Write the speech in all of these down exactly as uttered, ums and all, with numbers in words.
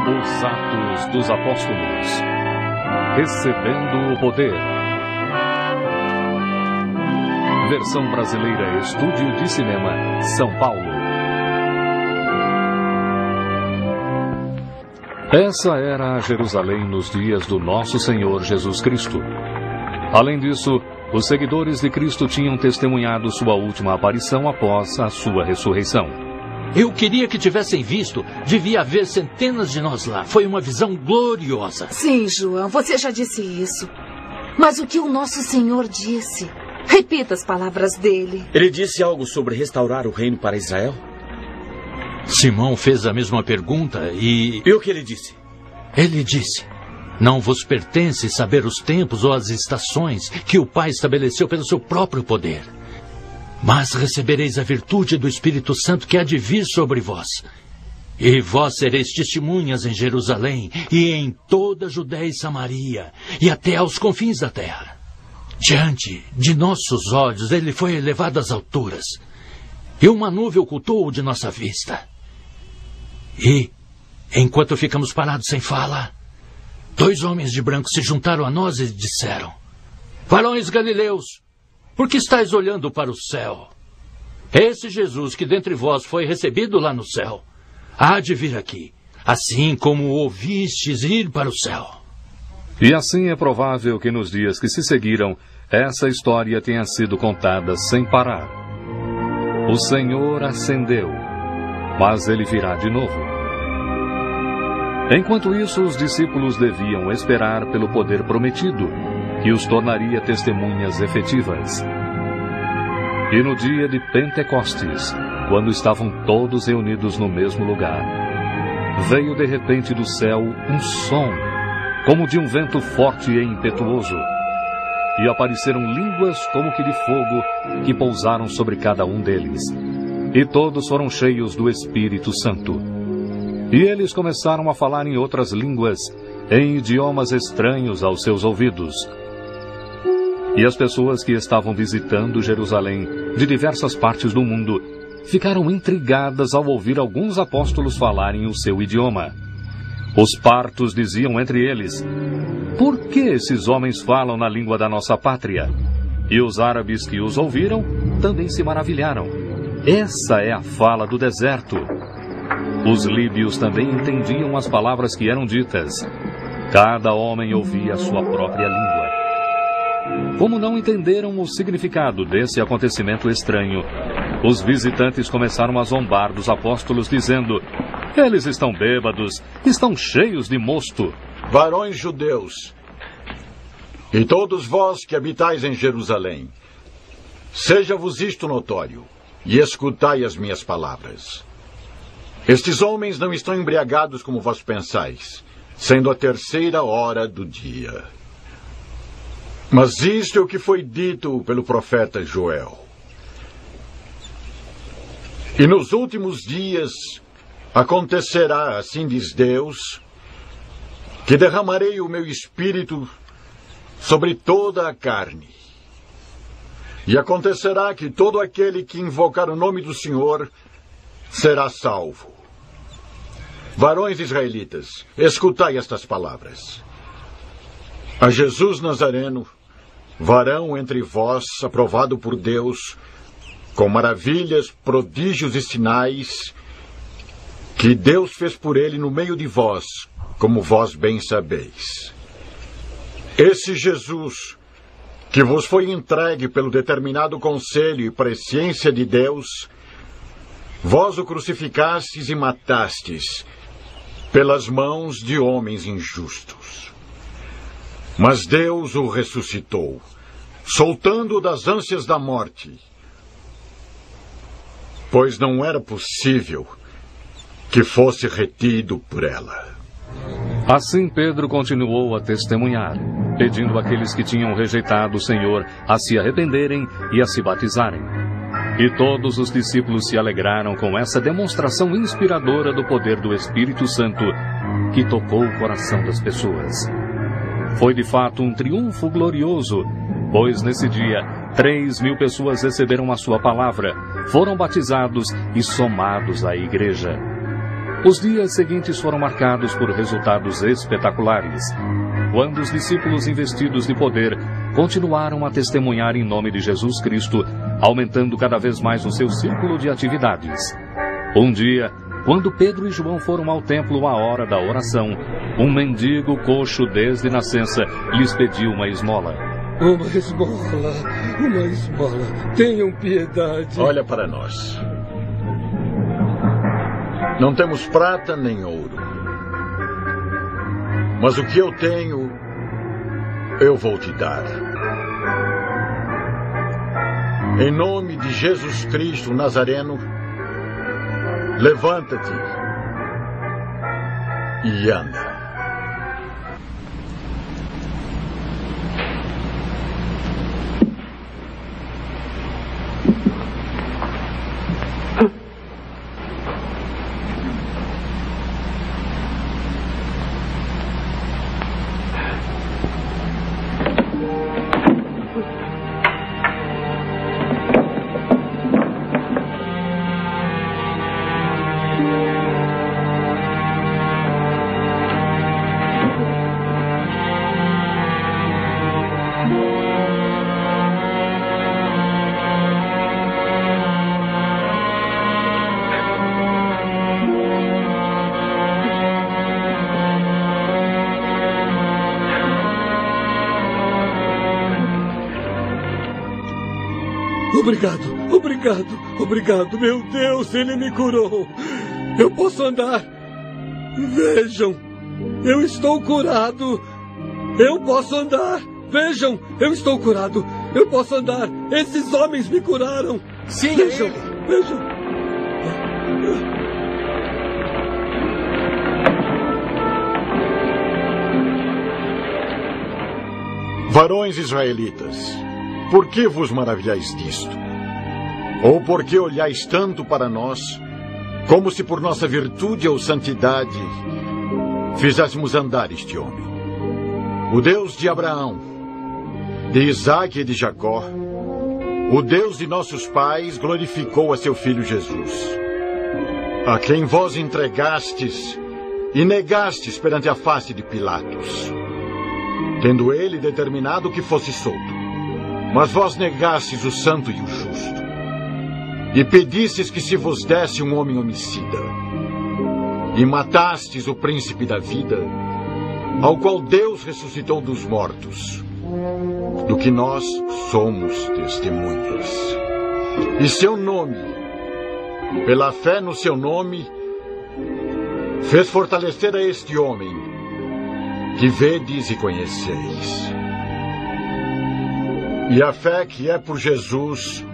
Os Atos dos Apóstolos. Recebendo o Poder. Versão brasileira, Estúdio de Cinema, São Paulo. Essa era a Jerusalém nos dias do nosso Senhor Jesus Cristo. Além disso, os seguidores de Cristo tinham testemunhado sua última aparição após a sua ressurreição. Eu queria que tivessem visto. Devia haver centenas de nós lá. Foi uma visão gloriosa. Sim, João, você já disse isso. Mas o que o nosso Senhor disse? Repita as palavras dele. Ele disse algo sobre restaurar o reino para Israel? Simão fez a mesma pergunta e... E o que ele disse? Ele disse: não vos pertence saber os tempos ou as estações que o Pai estabeleceu pelo seu próprio poder. Mas recebereis a virtude do Espírito Santo que há de vir sobre vós. E vós sereis testemunhas em Jerusalém e em toda a Judéia e Samaria e até aos confins da terra. Diante de nossos olhos ele foi elevado às alturas, e uma nuvem ocultou-o de nossa vista. E, enquanto ficamos parados sem fala, dois homens de branco se juntaram a nós e disseram: varões galileus, por que estáis olhando para o céu? Esse Jesus que dentre vós foi recebido lá no céu, há de vir aqui, assim como o ouvistes ir para o céu. E assim é provável que nos dias que se seguiram, essa história tenha sido contada sem parar. O Senhor ascendeu, mas ele virá de novo. Enquanto isso, os discípulos deviam esperar pelo poder prometido, que os tornaria testemunhas efetivas. E no dia de Pentecostes, quando estavam todos reunidos no mesmo lugar, veio de repente do céu um som, como de um vento forte e impetuoso, e apareceram línguas como que de fogo, que pousaram sobre cada um deles. E todos foram cheios do Espírito Santo. E eles começaram a falar em outras línguas, em idiomas estranhos aos seus ouvidos. E as pessoas que estavam visitando Jerusalém, de diversas partes do mundo, ficaram intrigadas ao ouvir alguns apóstolos falarem o seu idioma. Os partos diziam entre eles: por que esses homens falam na língua da nossa pátria? E os árabes que os ouviram também se maravilharam. Essa é a fala do deserto. Os líbios também entendiam as palavras que eram ditas. Cada homem ouvia a sua própria língua. Como não entenderam o significado desse acontecimento estranho, os visitantes começaram a zombar dos apóstolos, dizendo: eles estão bêbados, estão cheios de mosto. Varões judeus, e todos vós que habitais em Jerusalém, seja-vos isto notório, e escutai as minhas palavras. Estes homens não estão embriagados como vós pensais, sendo a terceira hora do dia. Mas isto é o que foi dito pelo profeta Joel. E nos últimos dias acontecerá, assim diz Deus, que derramarei o meu espírito sobre toda a carne. E acontecerá que todo aquele que invocar o nome do Senhor será salvo. Varões israelitas, escutai estas palavras. A Jesus Nazareno, varão entre vós, aprovado por Deus, com maravilhas, prodígios e sinais, que Deus fez por ele no meio de vós, como vós bem sabeis. Esse Jesus, que vos foi entregue pelo determinado conselho e presciência de Deus, vós o crucificastes e matastes pelas mãos de homens injustos. Mas Deus o ressuscitou, soltando-o das ânsias da morte, pois não era possível que fosse retido por ela. Assim Pedro continuou a testemunhar, pedindo àqueles que tinham rejeitado o Senhor a se arrependerem e a se batizarem. E todos os discípulos se alegraram com essa demonstração inspiradora do poder do Espírito Santo que tocou o coração das pessoas. Foi de fato um triunfo glorioso, pois nesse dia três mil pessoas receberam a sua palavra, foram batizados e somados à igreja. Os dias seguintes foram marcados por resultados espetaculares, quando os discípulos investidos de poder continuaram a testemunhar em nome de Jesus Cristo, aumentando cada vez mais o seu círculo de atividades. Um dia, quando Pedro e João foram ao templo à hora da oração, um mendigo coxo desde nascença lhes pediu uma esmola. Uma esmola, uma esmola, tenham piedade. Olha para nós. Não temos prata nem ouro. Mas o que eu tenho, eu vou te dar. Em nome de Jesus Cristo Nazareno, levanta-te e anda. Obrigado, obrigado, obrigado. Meu Deus, ele me curou. Eu posso andar. Vejam, eu estou curado. Eu posso andar. Vejam, eu estou curado. Eu posso andar. Esses homens me curaram. Sim, vejam, ele. vejam. Varões israelitas, por que vos maravilhais disto? Ou por que olhais tanto para nós, como se por nossa virtude ou santidade fizéssemos andar este homem? O Deus de Abraão, de Isaque e de Jacó, o Deus de nossos pais, glorificou a seu filho Jesus, a quem vós entregastes e negastes perante a face de Pilatos, tendo ele determinado que fosse solto. Mas vós negastes o santo e o justo, e pedistes que se vos desse um homem homicida, e matastes o príncipe da vida, ao qual Deus ressuscitou dos mortos, do que nós somos testemunhas. E seu nome, pela fé no seu nome, fez fortalecer a este homem, que vedes e conheceis. E a fé que é por Jesus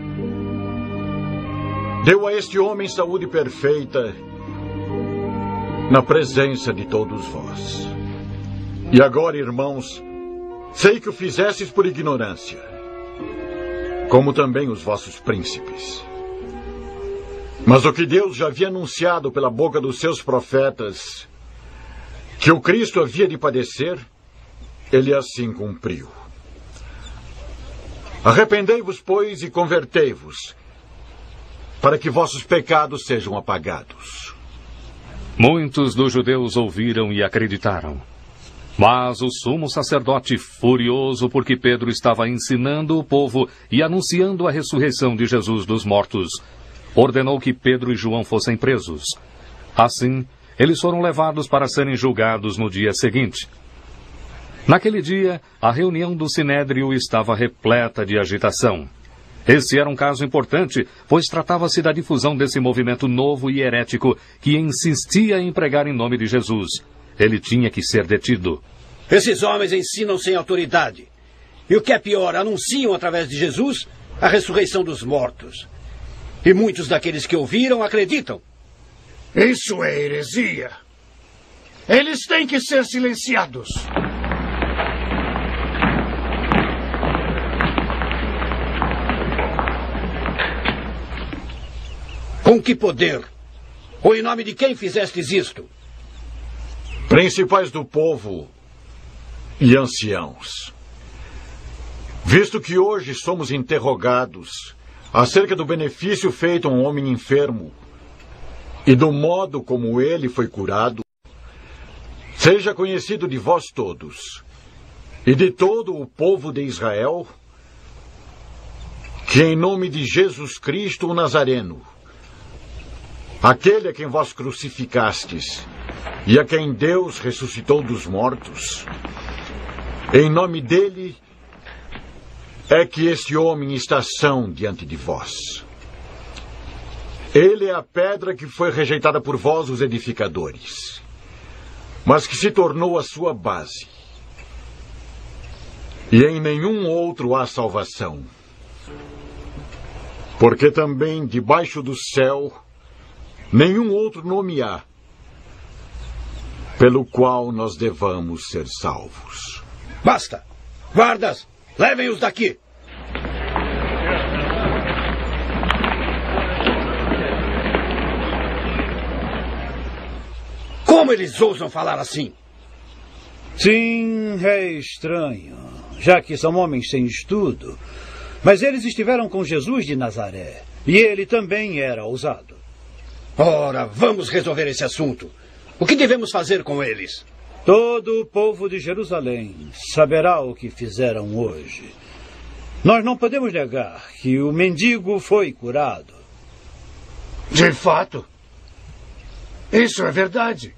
deu a este homem saúde perfeita na presença de todos vós. E agora, irmãos, sei que o fizestes por ignorância, como também os vossos príncipes. Mas o que Deus já havia anunciado pela boca dos seus profetas, que o Cristo havia de padecer, ele assim cumpriu. Arrependei-vos, pois, e convertei-vos, para que vossos pecados sejam apagados. Muitos dos judeus ouviram e acreditaram. Mas o sumo sacerdote, furioso porque Pedro estava ensinando o povo e anunciando a ressurreição de Jesus dos mortos, ordenou que Pedro e João fossem presos. Assim, eles foram levados para serem julgados no dia seguinte. Naquele dia, a reunião do Sinédrio estava repleta de agitação. Esse era um caso importante, pois tratava-se da difusão desse movimento novo e herético que insistia em pregar em nome de Jesus. Ele tinha que ser detido. Esses homens ensinam sem autoridade. E o que é pior, anunciam através de Jesus a ressurreição dos mortos. E muitos daqueles que ouviram acreditam. Isso é heresia. Eles têm que ser silenciados. Com que poder? Ou em nome de quem fizestes isto? Principais do povo e anciãos, visto que hoje somos interrogados acerca do benefício feito a um homem enfermo, e do modo como ele foi curado, seja conhecido de vós todos e de todo o povo de Israel, que em nome de Jesus Cristo o Nazareno, aquele a quem vós crucificastes e a quem Deus ressuscitou dos mortos, em nome dele é que este homem está são diante de vós. Ele é a pedra que foi rejeitada por vós, os edificadores, mas que se tornou a sua base. E em nenhum outro há salvação, porque também debaixo do céu nenhum outro nome há pelo qual nós devamos ser salvos. Basta! Guardas, levem-os daqui! Como eles ousam falar assim? Sim, é estranho, já que são homens sem estudo. Mas eles estiveram com Jesus de Nazaré, e ele também era ousado. Ora, vamos resolver esse assunto. O que devemos fazer com eles? Todo o povo de Jerusalém saberá o que fizeram hoje. Nós não podemos negar que o mendigo foi curado. De fato. Isso é verdade.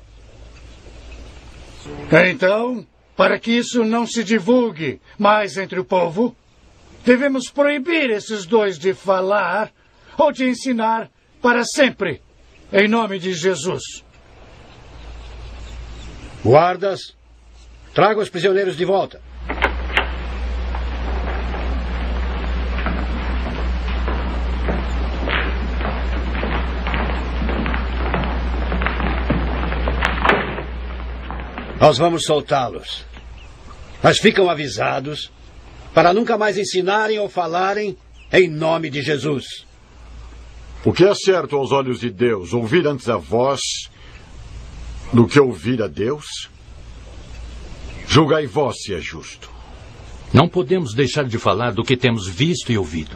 Então, para que isso não se divulgue mais entre o povo, devemos proibir esses dois de falar ou de ensinar para sempre, em nome de Jesus. Guardas, tragam os prisioneiros de volta. Nós vamos soltá-los. Mas ficam avisados para nunca mais ensinarem ou falarem em nome de Jesus. O que é certo aos olhos de Deus, ouvir antes a voz do que ouvir a Deus? Julgai vós se é justo. Não podemos deixar de falar do que temos visto e ouvido.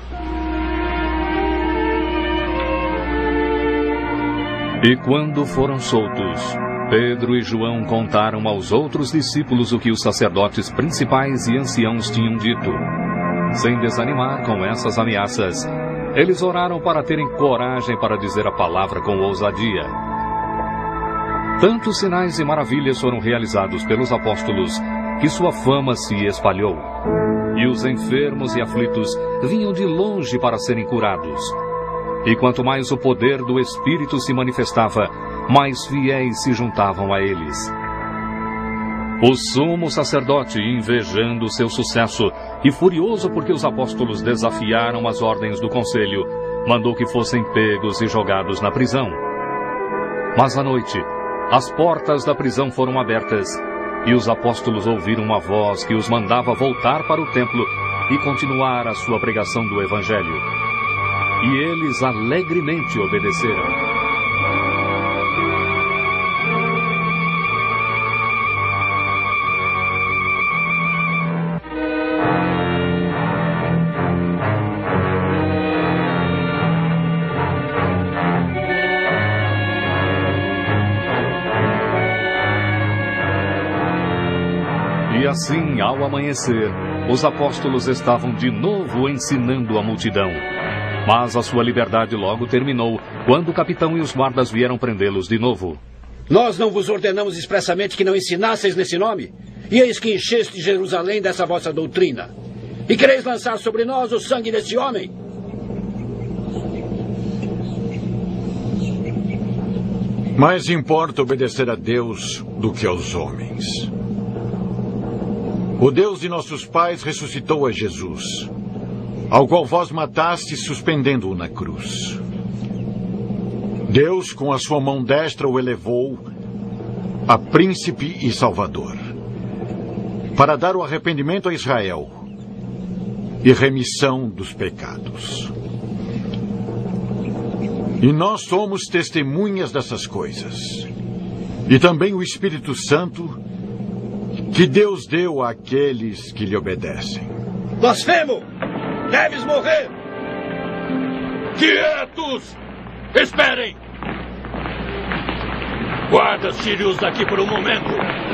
E quando foram soltos, Pedro e João contaram aos outros discípulos o que os sacerdotes principais e anciãos tinham dito. Sem desanimar com essas ameaças, eles oraram para terem coragem para dizer a palavra com ousadia. Tantos sinais e maravilhas foram realizados pelos apóstolos que sua fama se espalhou. E os enfermos e aflitos vinham de longe para serem curados. E quanto mais o poder do Espírito se manifestava, mais fiéis se juntavam a eles. O sumo sacerdote, invejando seu sucesso e furioso porque os apóstolos desafiaram as ordens do conselho, mandou que fossem pegos e jogados na prisão. Mas à noite, as portas da prisão foram abertas e os apóstolos ouviram uma voz que os mandava voltar para o templo e continuar a sua pregação do Evangelho. E eles alegremente obedeceram. E assim, ao amanhecer, os apóstolos estavam de novo ensinando a multidão. Mas a sua liberdade logo terminou, quando o capitão e os guardas vieram prendê-los de novo. Nós não vos ordenamos expressamente que não ensinasseis nesse nome? E eis que encheste Jerusalém dessa vossa doutrina. E quereis lançar sobre nós o sangue desse homem? Mais importa obedecer a Deus do que aos homens. O Deus de nossos pais ressuscitou a Jesus, ao qual vós matastes suspendendo-o na cruz. Deus, com a sua mão destra, o elevou a príncipe e salvador, para dar o arrependimento a Israel e remissão dos pecados. E nós somos testemunhas dessas coisas. E também o Espírito Santo, que Deus deu àqueles que lhe obedecem. Blasfemo! Deves morrer! Quietos! Esperem! Guardas, tire-os daqui por um momento.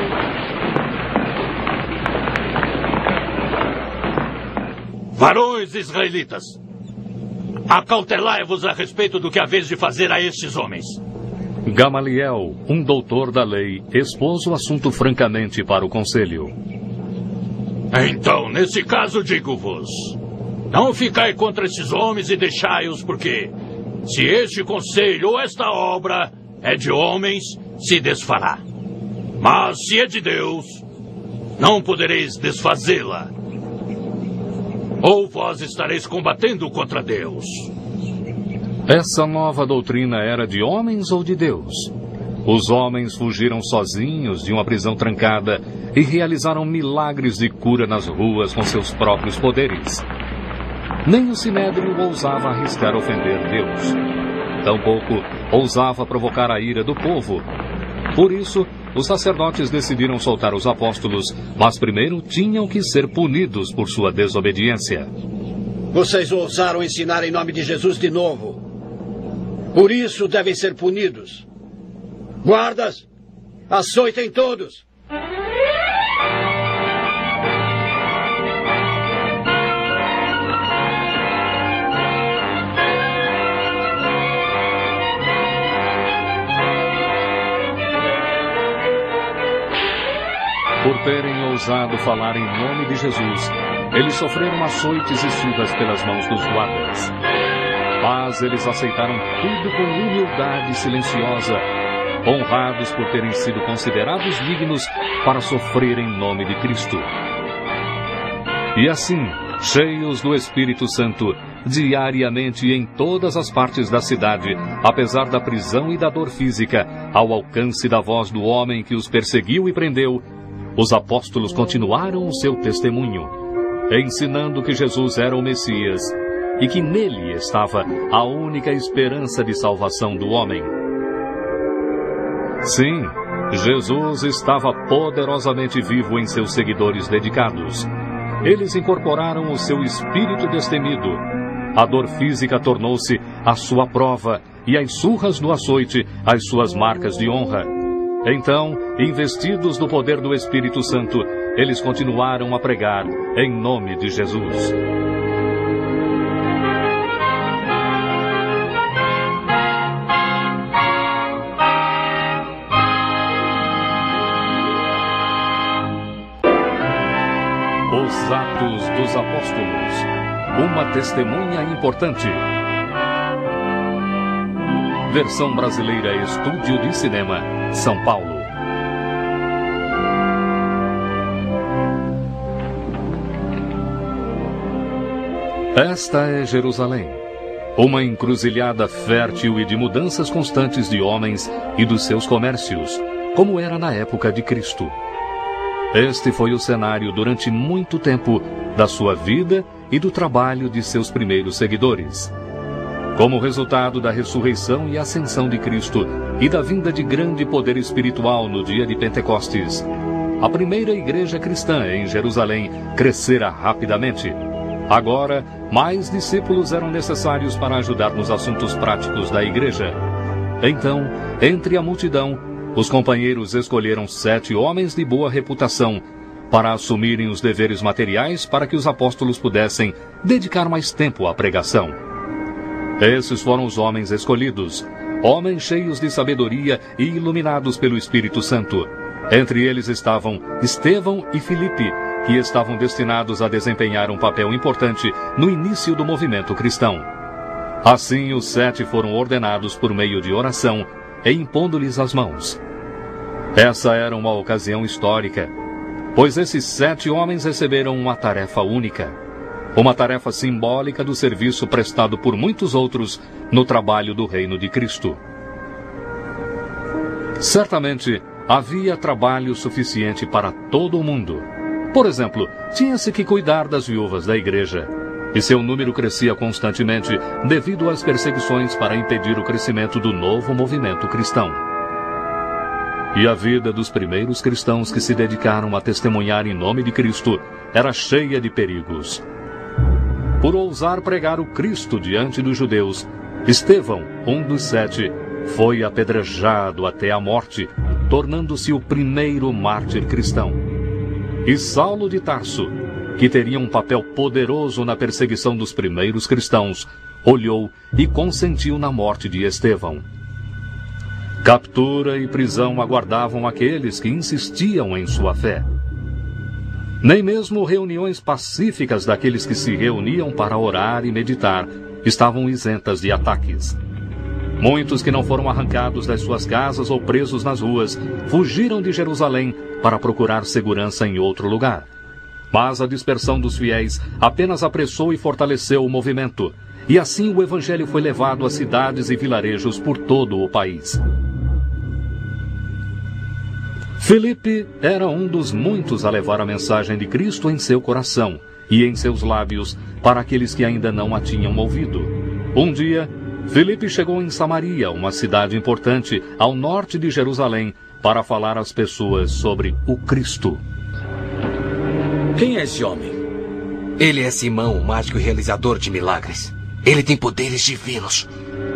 Varões israelitas, acautelai-vos a respeito do que haveis de fazer a estes homens. Gamaliel, um doutor da lei, expôs o assunto francamente para o conselho. Então, nesse caso, digo-vos, não ficai contra esses homens e deixai-os, porque se este conselho ou esta obra é de homens, se desfará. Mas se é de Deus, não podereis desfazê-la. Ou vós estareis combatendo contra Deus. Essa nova doutrina era de homens ou de Deus? Os homens fugiram sozinhos de uma prisão trancada e realizaram milagres de cura nas ruas com seus próprios poderes. Nem o Sinédrio ousava arriscar ofender Deus. Tampouco ousava provocar a ira do povo. Por isso, os sacerdotes decidiram soltar os apóstolos, mas primeiro tinham que ser punidos por sua desobediência. Vocês ousaram ensinar em nome de Jesus de novo. Por isso devem ser punidos. Guardas, açoitem todos. Por terem ousado falar em nome de Jesus, eles sofreram açoites e surras pelas mãos dos guardas. Mas eles aceitaram tudo com humildade silenciosa, honrados por terem sido considerados dignos para sofrer em nome de Cristo. E assim, cheios do Espírito Santo, diariamente em todas as partes da cidade, apesar da prisão e da dor física, ao alcance da voz do homem que os perseguiu e prendeu, os apóstolos continuaram o seu testemunho, ensinando que Jesus era o Messias e que nele estava a única esperança de salvação do homem. Sim, Jesus estava poderosamente vivo em seus seguidores dedicados. Eles incorporaram o seu espírito destemido. A dor física tornou-se a sua prova e as surras do açoite as suas marcas de honra. Então, investidos do poder do Espírito Santo, eles continuaram a pregar em nome de Jesus. Os Atos dos Apóstolos. Uma testemunha importante. Versão brasileira Estúdio de Cinema, São Paulo. Esta é Jerusalém, uma encruzilhada fértil e de mudanças constantes de homens e dos seus comércios, como era na época de Cristo. Este foi o cenário durante muito tempo da sua vida e do trabalho de seus primeiros seguidores. Como resultado da ressurreição e ascensão de Cristo e da vinda de grande poder espiritual no dia de Pentecostes, a primeira igreja cristã em Jerusalém crescera rapidamente. Agora, mais discípulos eram necessários para ajudar nos assuntos práticos da igreja. Então, entre a multidão, os companheiros escolheram sete homens de boa reputação para assumirem os deveres materiais para que os apóstolos pudessem dedicar mais tempo à pregação. Esses foram os homens escolhidos, homens cheios de sabedoria e iluminados pelo Espírito Santo. Entre eles estavam Estevão e Filipe, que estavam destinados a desempenhar um papel importante no início do movimento cristão. Assim, os sete foram ordenados por meio de oração e impondo-lhes as mãos. Essa era uma ocasião histórica, pois esses sete homens receberam uma tarefa única, uma tarefa simbólica do serviço prestado por muitos outros no trabalho do reino de Cristo. Certamente, havia trabalho suficiente para todo o mundo. Por exemplo, tinha-se que cuidar das viúvas da igreja, e seu número crescia constantemente devido às perseguições para impedir o crescimento do novo movimento cristão. E a vida dos primeiros cristãos que se dedicaram a testemunhar em nome de Cristo era cheia de perigos. Por ousar pregar o Cristo diante dos judeus, Estevão, um dos sete, foi apedrejado até a morte, tornando-se o primeiro mártir cristão. E Saulo de Tarso, que teria um papel poderoso na perseguição dos primeiros cristãos, olhou e consentiu na morte de Estevão. Captura e prisão aguardavam aqueles que insistiam em sua fé. Nem mesmo reuniões pacíficas daqueles que se reuniam para orar e meditar estavam isentas de ataques. Muitos que não foram arrancados das suas casas ou presos nas ruas fugiram de Jerusalém para procurar segurança em outro lugar. Mas a dispersão dos fiéis apenas apressou e fortaleceu o movimento, e assim o evangelho foi levado a cidades e vilarejos por todo o país. Filipe era um dos muitos a levar a mensagem de Cristo em seu coração e em seus lábios para aqueles que ainda não a tinham ouvido. Um dia, Filipe chegou em Samaria, uma cidade importante ao norte de Jerusalém, para falar às pessoas sobre o Cristo. Quem é esse homem? Ele é Simão, o mágico e realizador de milagres. Ele tem poderes divinos.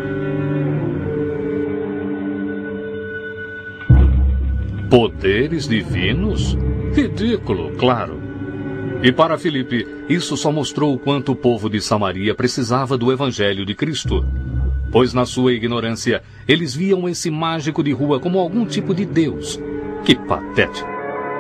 Poderes divinos? Ridículo, claro. E para Filipe, isso só mostrou o quanto o povo de Samaria precisava do evangelho de Cristo. Pois na sua ignorância, eles viam esse mágico de rua como algum tipo de Deus. Que patético.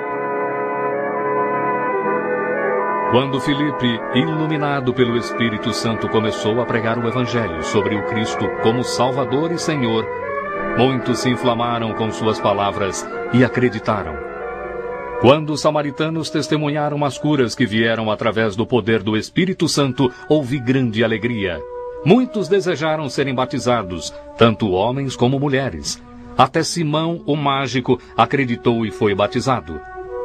Quando Filipe, iluminado pelo Espírito Santo, começou a pregar o evangelho sobre o Cristo como Salvador e Senhor, muitos se inflamaram com suas palavras e acreditaram. Quando os samaritanos testemunharam as curas que vieram através do poder do Espírito Santo, houve grande alegria. Muitos desejaram serem batizados, tanto homens como mulheres. Até Simão, o mágico, acreditou e foi batizado.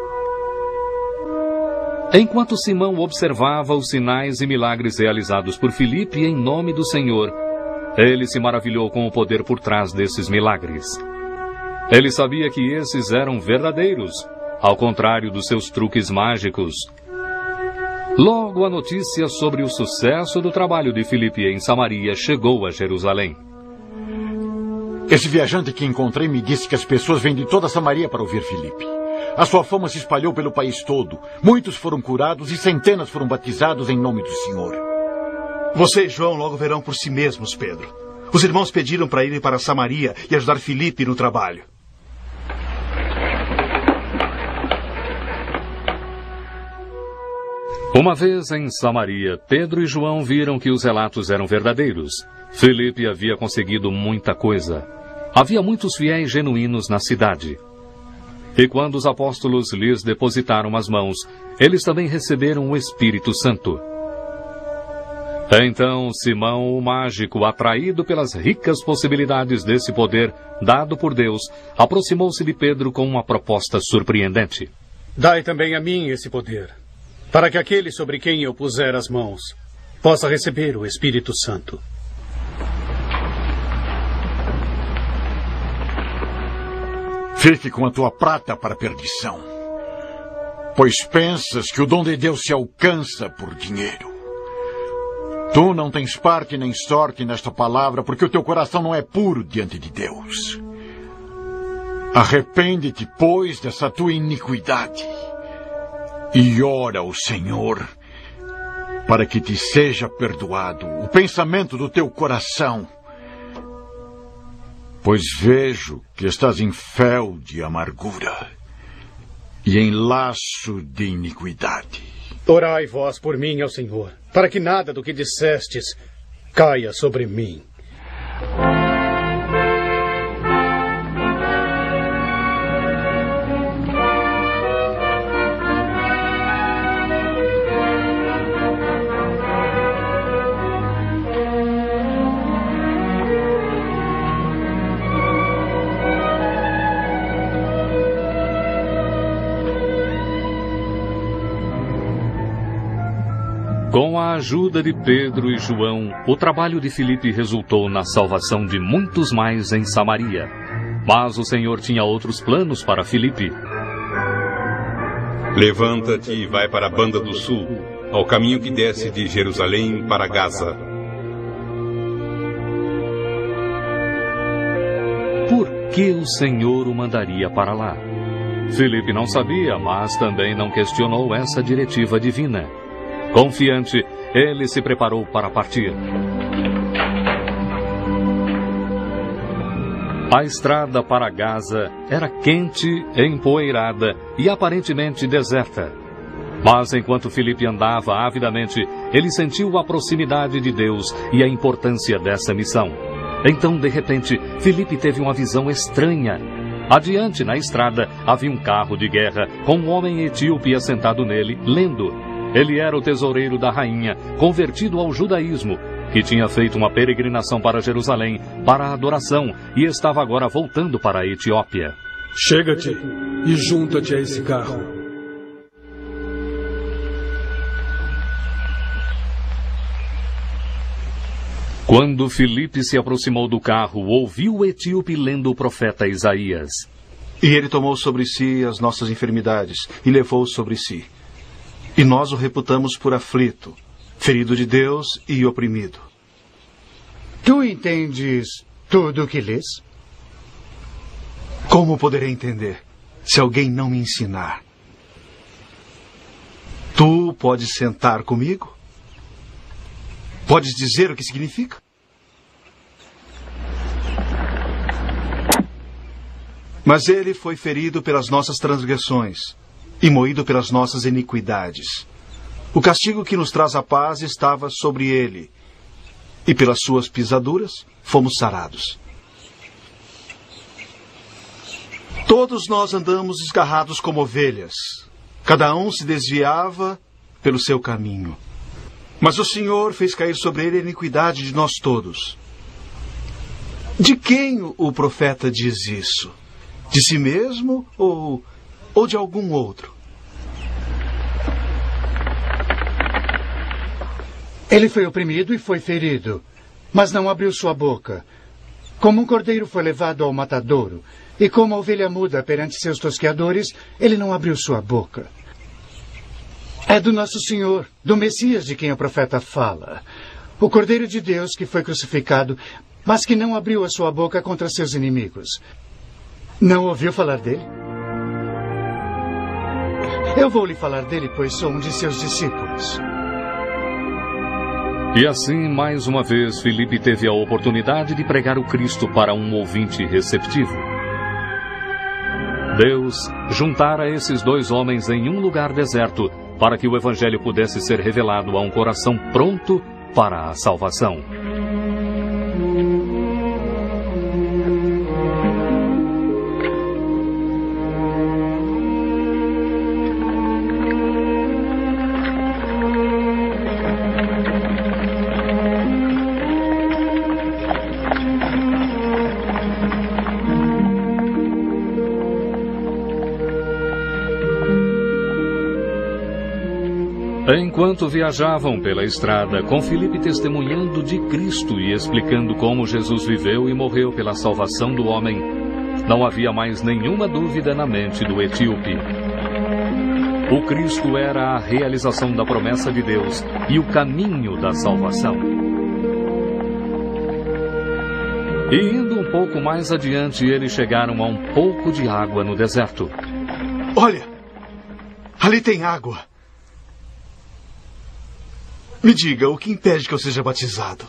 Enquanto Simão observava os sinais e milagres realizados por Filipe em nome do Senhor, ele se maravilhou com o poder por trás desses milagres. Ele sabia que esses eram verdadeiros, ao contrário dos seus truques mágicos. Logo, a notícia sobre o sucesso do trabalho de Filipe em Samaria chegou a Jerusalém. Esse viajante que encontrei me disse que as pessoas vêm de toda Samaria para ouvir Filipe. A sua fama se espalhou pelo país todo. Muitos foram curados e centenas foram batizados em nome do Senhor. Você e João logo verão por si mesmos, Pedro. Os irmãos pediram para irem para Samaria e ajudar Filipe no trabalho. Uma vez em Samaria, Pedro e João viram que os relatos eram verdadeiros. Filipe havia conseguido muita coisa. Havia muitos fiéis genuínos na cidade. E quando os apóstolos lhes depositaram as mãos, eles também receberam o Espírito Santo. Então Simão, o mágico, atraído pelas ricas possibilidades desse poder dado por Deus, aproximou-se de Pedro com uma proposta surpreendente. Dai também a mim esse poder, para que aquele sobre quem eu puser as mãos possa receber o Espírito Santo. Fique com a tua prata para a perdição, pois pensas que o dom de Deus se alcança por dinheiro. Tu não tens parte nem sorte nesta palavra, porque o teu coração não é puro diante de Deus. Arrepende-te, pois, dessa tua iniquidade e ora ao Senhor para que te seja perdoado o pensamento do teu coração, pois vejo que estás em fel de amargura e em laço de iniquidade. Orai vós por mim ao Senhor, para que nada do que dissestes caia sobre mim. Com a ajuda de Pedro e João, o trabalho de Filipe resultou na salvação de muitos mais em Samaria. Mas o Senhor tinha outros planos para Filipe. Levanta-te e vai para a Banda do Sul, ao caminho que desce de Jerusalém para Gaza. que o Senhor o mandaria para lá. Filipe não sabia, mas também não questionou essa diretiva divina. Confiante, ele se preparou para partir. A estrada para Gaza era quente, empoeirada e aparentemente deserta. Mas enquanto Filipe andava avidamente, ele sentiu a proximidade de Deus e a importância dessa missão. Então, de repente, Filipe teve uma visão estranha. Adiante, na estrada, havia um carro de guerra com um homem etíope assentado nele, lendo. Ele era o tesoureiro da rainha, convertido ao judaísmo, que tinha feito uma peregrinação para Jerusalém, para a adoração, e estava agora voltando para a Etiópia. Chega-te e junta-te a esse carro. Quando Filipe se aproximou do carro, ouviu o etíope lendo o profeta Isaías. E ele tomou sobre si as nossas enfermidades e levou sobre si. E nós o reputamos por aflito, ferido de Deus e oprimido. Tu entendes tudo o que lês? Como poderei entender, se alguém não me ensinar? Tu podes sentar comigo? Podes dizer o que significa? Mas ele foi ferido pelas nossas transgressões e moído pelas nossas iniquidades. O castigo que nos traz a paz estava sobre ele, e pelas suas pisaduras fomos sarados. Todos nós andamos esgarrados como ovelhas. Cada um se desviava pelo seu caminho. Mas o Senhor fez cair sobre ele a iniquidade de nós todos. De quem o profeta diz isso? De si mesmo ou, ou de algum outro? Ele foi oprimido e foi ferido, mas não abriu sua boca. Como um cordeiro foi levado ao matadouro, e como a ovelha muda perante seus tosqueadores, ele não abriu sua boca. É do nosso Senhor, do Messias de quem o profeta fala. O Cordeiro de Deus que foi crucificado, mas que não abriu a sua boca contra seus inimigos. Não ouviu falar dele? Eu vou lhe falar dele, pois sou um de seus discípulos. E assim, mais uma vez, Filipe teve a oportunidade de pregar o Cristo para um ouvinte receptivo. Deus juntara esses dois homens em um lugar deserto para que o Evangelho pudesse ser revelado a um coração pronto para a salvação. Enquanto viajavam pela estrada, com Filipe testemunhando de Cristo e explicando como Jesus viveu e morreu pela salvação do homem, não havia mais nenhuma dúvida na mente do etíope. O Cristo era a realização da promessa de Deus e o caminho da salvação. E indo um pouco mais adiante, eles chegaram a um pouco de água no deserto. Olha! Ali tem água! Me diga, o que impede que eu seja batizado?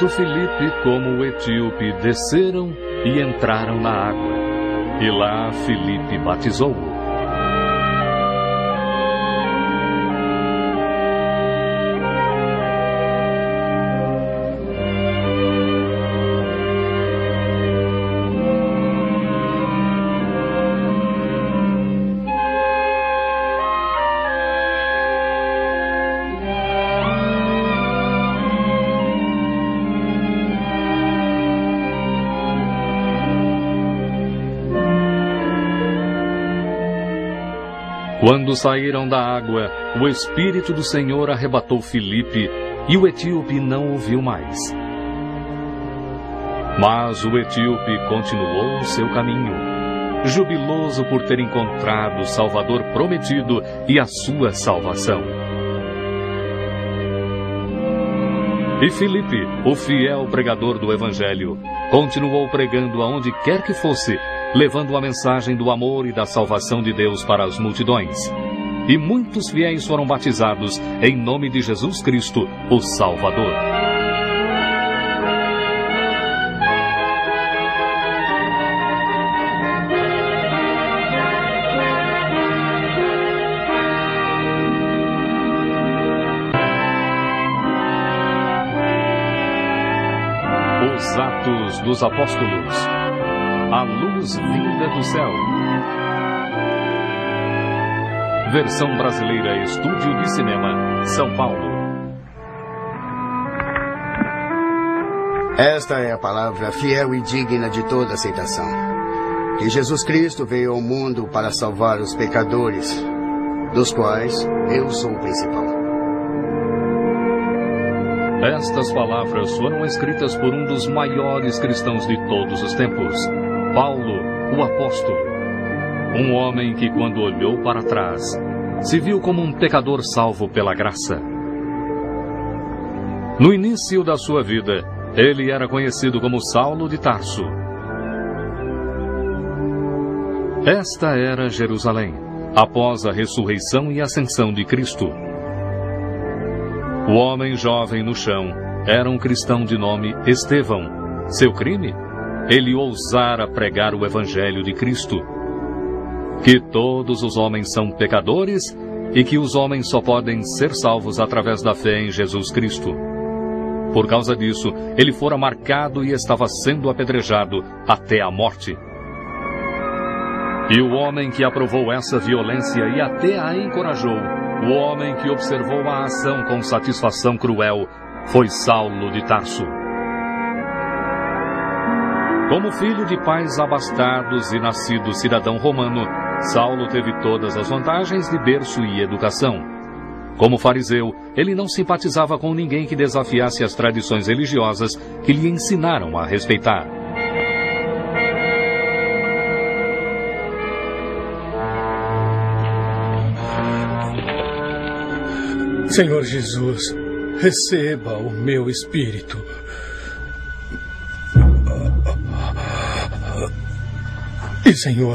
Tanto Filipe como o etíope desceram e entraram na água, e lá Filipe batizou-o. Quando saíram da água, o Espírito do Senhor arrebatou Filipe, e o etíope não o viu mais. Mas o etíope continuou o seu caminho, jubiloso por ter encontrado o Salvador prometido e a sua salvação. E Filipe, o fiel pregador do Evangelho, continuou pregando aonde quer que fosse, levando a mensagem do amor e da salvação de Deus para as multidões. E muitos fiéis foram batizados em nome de Jesus Cristo, o Salvador. Os Atos dos Apóstolos. A luz vinda do céu. Versão brasileira, Estúdio de Cinema, São Paulo. Esta é a palavra fiel e digna de toda aceitação. Que Jesus Cristo veio ao mundo para salvar os pecadores, dos quais eu sou o principal. Estas palavras foram escritas por um dos maiores cristãos de todos os tempos, Paulo, o apóstolo, um homem que, quando olhou para trás, se viu como um pecador salvo pela graça. No início da sua vida, ele era conhecido como Saulo de Tarso. Esta era Jerusalém, após a ressurreição e ascensão de Cristo. O homem jovem no chão era um cristão de nome Estevão. Seu crime? Ele ousara pregar o Evangelho de Cristo, que todos os homens são pecadores e que os homens só podem ser salvos através da fé em Jesus Cristo. Por causa disso, ele fora marcado e estava sendo apedrejado até a morte. E o homem que aprovou essa violência e até a encorajou, o homem que observou a ação com satisfação cruel, foi Saulo de Tarso. Como filho de pais abastados e nascido cidadão romano, Saulo teve todas as vantagens de berço e educação. Como fariseu, ele não simpatizava com ninguém que desafiasse as tradições religiosas que lhe ensinaram a respeitar. Senhor Jesus, receba o meu espírito. E, Senhor,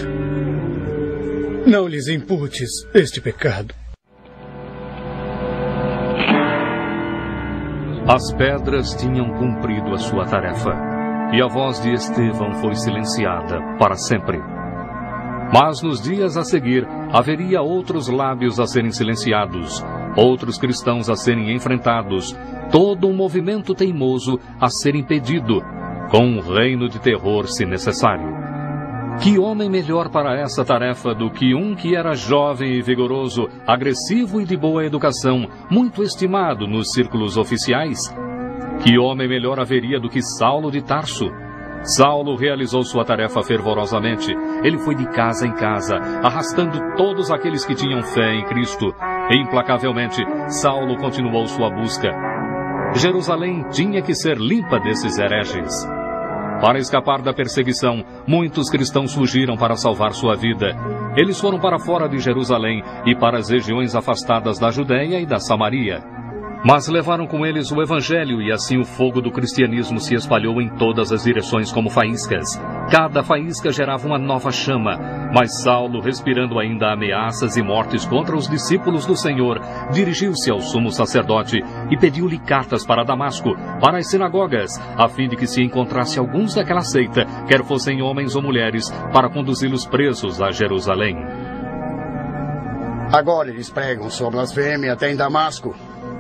não lhes imputes este pecado. As pedras tinham cumprido a sua tarefa, e a voz de Estevão foi silenciada para sempre. Mas nos dias a seguir, haveria outros lábios a serem silenciados, outros cristãos a serem enfrentados, todo um movimento teimoso a ser impedido, com um reino de terror se necessário. Que homem melhor para essa tarefa do que um que era jovem e vigoroso, agressivo e de boa educação, muito estimado nos círculos oficiais? Que homem melhor haveria do que Saulo de Tarso? Saulo realizou sua tarefa fervorosamente. Ele foi de casa em casa, arrastando todos aqueles que tinham fé em Cristo. E, implacavelmente, Saulo continuou sua busca. Jerusalém tinha que ser limpa desses hereges. Para escapar da perseguição, muitos cristãos fugiram para salvar sua vida. Eles foram para fora de Jerusalém e para as regiões afastadas da Judéia e da Samaria. Mas levaram com eles o Evangelho e assim o fogo do cristianismo se espalhou em todas as direções como faíscas. Cada faísca gerava uma nova chama, mas Saulo, respirando ainda ameaças e mortes contra os discípulos do Senhor, dirigiu-se ao sumo sacerdote e pediu-lhe cartas para Damasco, para as sinagogas, a fim de que se encontrasse alguns daquela seita, quer fossem homens ou mulheres, para conduzi-los presos a Jerusalém. Agora eles pregam sua blasfêmia até em Damasco.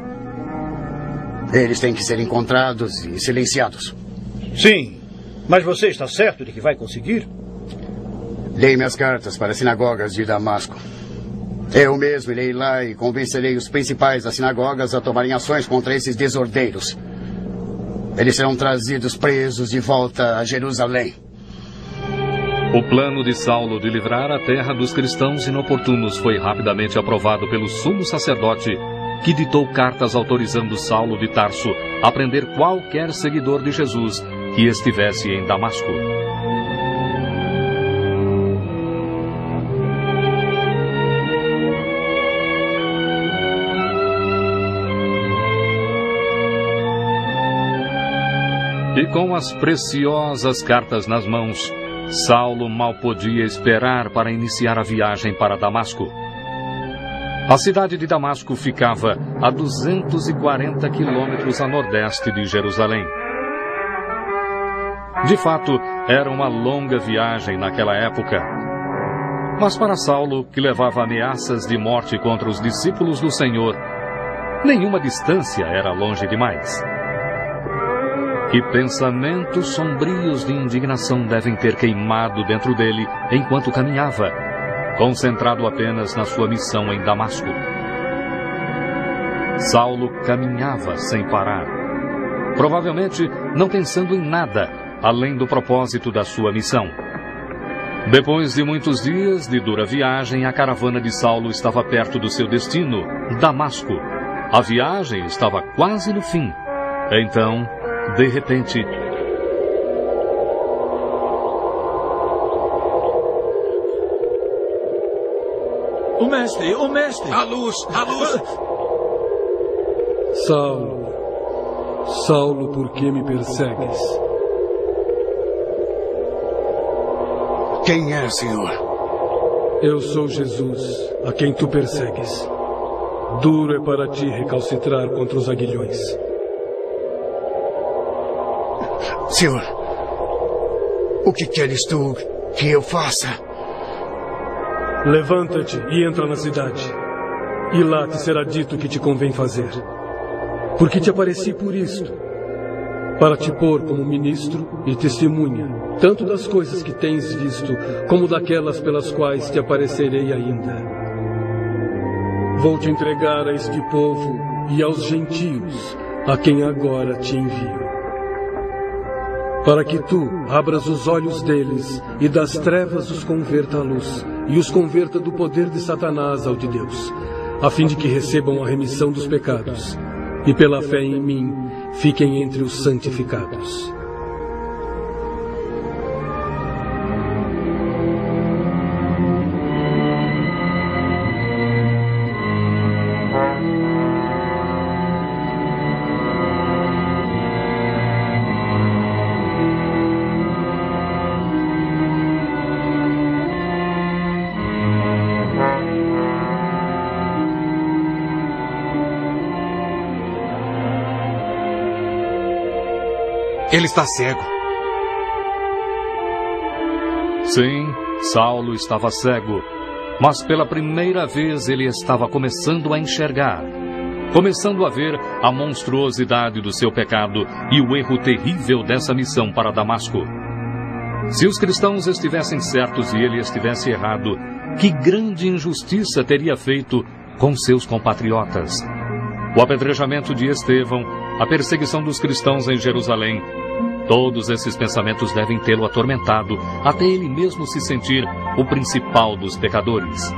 Eles têm que ser encontrados e silenciados. Sim, mas você está certo de que vai conseguir? Dei minhas cartas para as sinagogas de Damasco. Eu mesmo irei lá e convencerei os principais das sinagogas a tomarem ações contra esses desordeiros. Eles serão trazidos presos de volta a Jerusalém. O plano de Saulo de livrar a terra dos cristãos inoportunos foi rapidamente aprovado pelo sumo sacerdote, que ditou cartas autorizando Saulo de Tarso a prender qualquer seguidor de Jesus que estivesse em Damasco. E com as preciosas cartas nas mãos, Saulo mal podia esperar para iniciar a viagem para Damasco. A cidade de Damasco ficava a duzentos e quarenta quilômetros a nordeste de Jerusalém. De fato, era uma longa viagem naquela época. Mas para Saulo, que levava ameaças de morte contra os discípulos do Senhor, nenhuma distância era longe demais. Que pensamentos sombrios de indignação devem ter queimado dentro dele enquanto caminhava, concentrado apenas na sua missão em Damasco. Saulo caminhava sem parar, provavelmente não pensando em nada além do propósito da sua missão. Depois de muitos dias de dura viagem, a caravana de Saulo estava perto do seu destino, Damasco. A viagem estava quase no fim. Então, de repente, O mestre, o mestre! A luz, a luz! Saulo, Saulo, por que me persegues? Quem é, Senhor? Eu sou Jesus, a quem tu persegues. Duro é para ti recalcitrar contra os aguilhões. Senhor, o que queres tu que eu faça? Levanta-te e entra na cidade, e lá te será dito o que te convém fazer. Porque te apareci por isto, para te pôr como ministro e testemunha, tanto das coisas que tens visto, como daquelas pelas quais te aparecerei ainda. Vou te entregar a este povo e aos gentios, a quem agora te envio, para que tu abras os olhos deles e das trevas os converta à luz, e os converta do poder de Satanás ao de Deus, a fim de que recebam a remissão dos pecados, e pela fé em mim fiquem entre os santificados. Ele está cego. Sim, Saulo estava cego, mas pela primeira vez ele estava começando a enxergar, começando a ver a monstruosidade do seu pecado e o erro terrível dessa missão para Damasco. Se os cristãos estivessem certos e ele estivesse errado, que grande injustiça teria feito com seus compatriotas. O apedrejamento de Estevão, a perseguição dos cristãos em Jerusalém, todos esses pensamentos devem tê-lo atormentado, até ele mesmo se sentir o principal dos pecadores.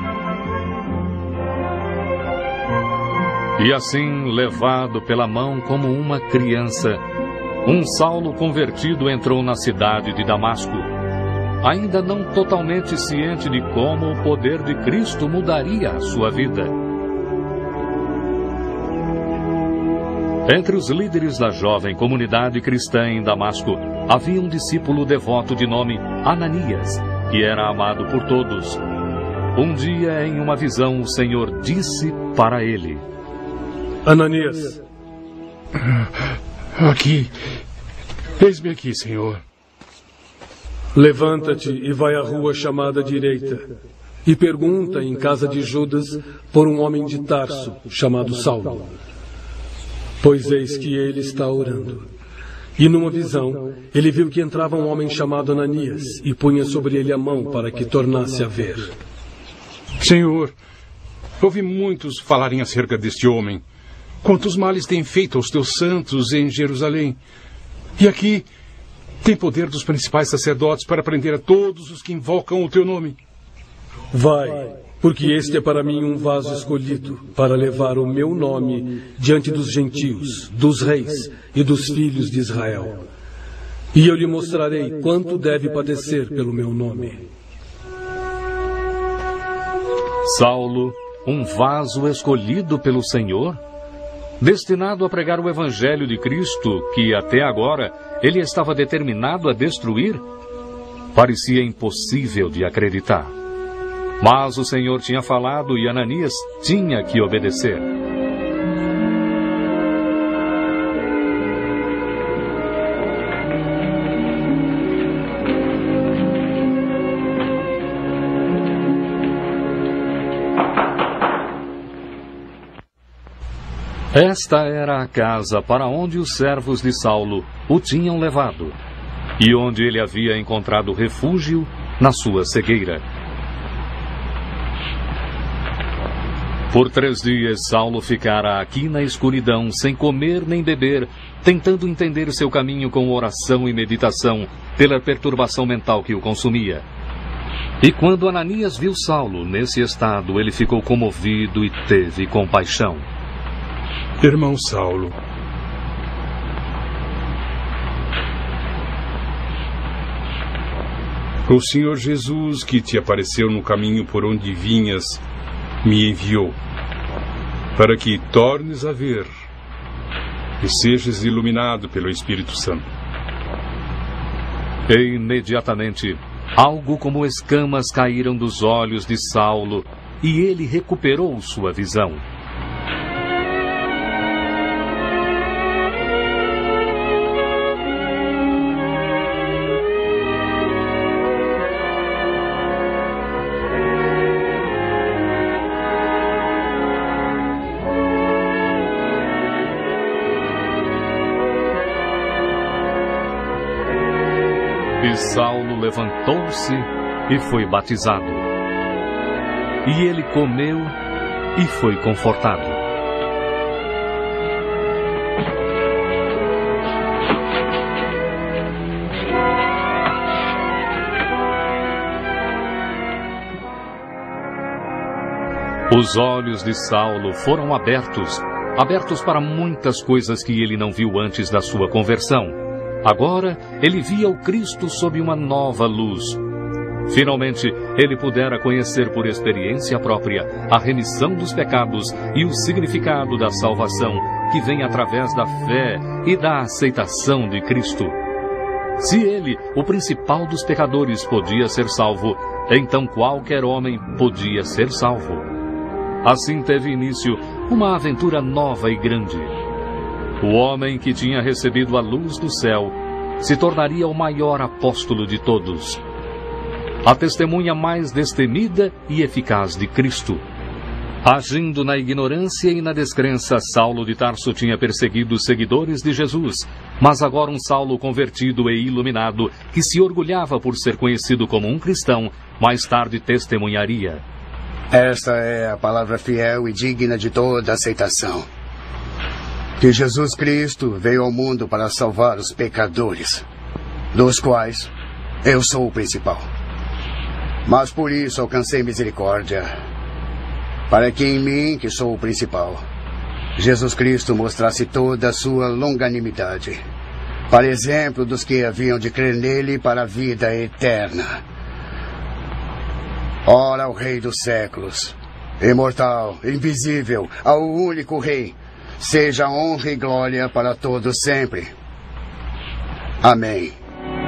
E assim, levado pela mão como uma criança, um Saulo convertido entrou na cidade de Damasco, ainda não totalmente ciente de como o poder de Cristo mudaria a sua vida. Entre os líderes da jovem comunidade cristã em Damasco, havia um discípulo devoto de nome Ananias, que era amado por todos. Um dia, em uma visão, o Senhor disse para ele: Ananias. Aqui. Eis-me aqui, Senhor. Levanta-te e vai à rua chamada direita e pergunta em casa de Judas por um homem de Tarso chamado Saulo. Pois eis que ele está orando. E numa visão, ele viu que entrava um homem chamado Ananias e punha sobre ele a mão para que tornasse a ver. Senhor, ouvi muitos falarem acerca deste homem. Quantos males tem feito aos teus santos em Jerusalém. E aqui tem poder dos principais sacerdotes para prender a todos os que invocam o teu nome. Vai, porque este é para mim um vaso escolhido para levar o meu nome diante dos gentios, dos reis e dos filhos de Israel. E eu lhe mostrarei quanto deve padecer pelo meu nome. Saulo, um vaso escolhido pelo Senhor, destinado a pregar o Evangelho de Cristo, que até agora ele estava determinado a destruir, parecia impossível de acreditar. Mas o Senhor tinha falado e Ananias tinha que obedecer. Esta era a casa para onde os servos de Saulo o tinham levado, e onde ele havia encontrado refúgio na sua cegueira. Por três dias, Saulo ficara aqui na escuridão, sem comer nem beber, tentando entender seu caminho com oração e meditação, pela perturbação mental que o consumia. E quando Ananias viu Saulo nesse estado, ele ficou comovido e teve compaixão. Irmão Saulo, o Senhor Jesus, que te apareceu no caminho por onde vinhas, me enviou, para que tornes a ver e sejas iluminado pelo Espírito Santo. E imediatamente, algo como escamas caíram dos olhos de Saulo, e ele recuperou sua visão. E Saulo levantou-se e foi batizado. E ele comeu e foi confortado. Os olhos de Saulo foram abertos, abertos para muitas coisas que ele não viu antes da sua conversão. Agora, ele via o Cristo sob uma nova luz. Finalmente, ele pudera conhecer por experiência própria a remissão dos pecados e o significado da salvação que vem através da fé e da aceitação de Cristo. Se ele, o principal dos pecadores, podia ser salvo, então qualquer homem podia ser salvo. Assim teve início uma aventura nova e grande. O homem que tinha recebido a luz do céu se tornaria o maior apóstolo de todos, a testemunha mais destemida e eficaz de Cristo. Agindo na ignorância e na descrença, Saulo de Tarso tinha perseguido os seguidores de Jesus, mas agora um Saulo convertido e iluminado, que se orgulhava por ser conhecido como um cristão, mais tarde testemunharia: Esta é a palavra fiel e digna de toda aceitação. Que Jesus Cristo veio ao mundo para salvar os pecadores, dos quais eu sou o principal. Mas por isso alcancei misericórdia, para que em mim, que sou o principal, Jesus Cristo mostrasse toda a sua longanimidade, para exemplo dos que haviam de crer nele para a vida eterna. Ora, o Rei dos séculos, imortal, invisível, ao único Rei, seja honra e glória para todos sempre. Amém.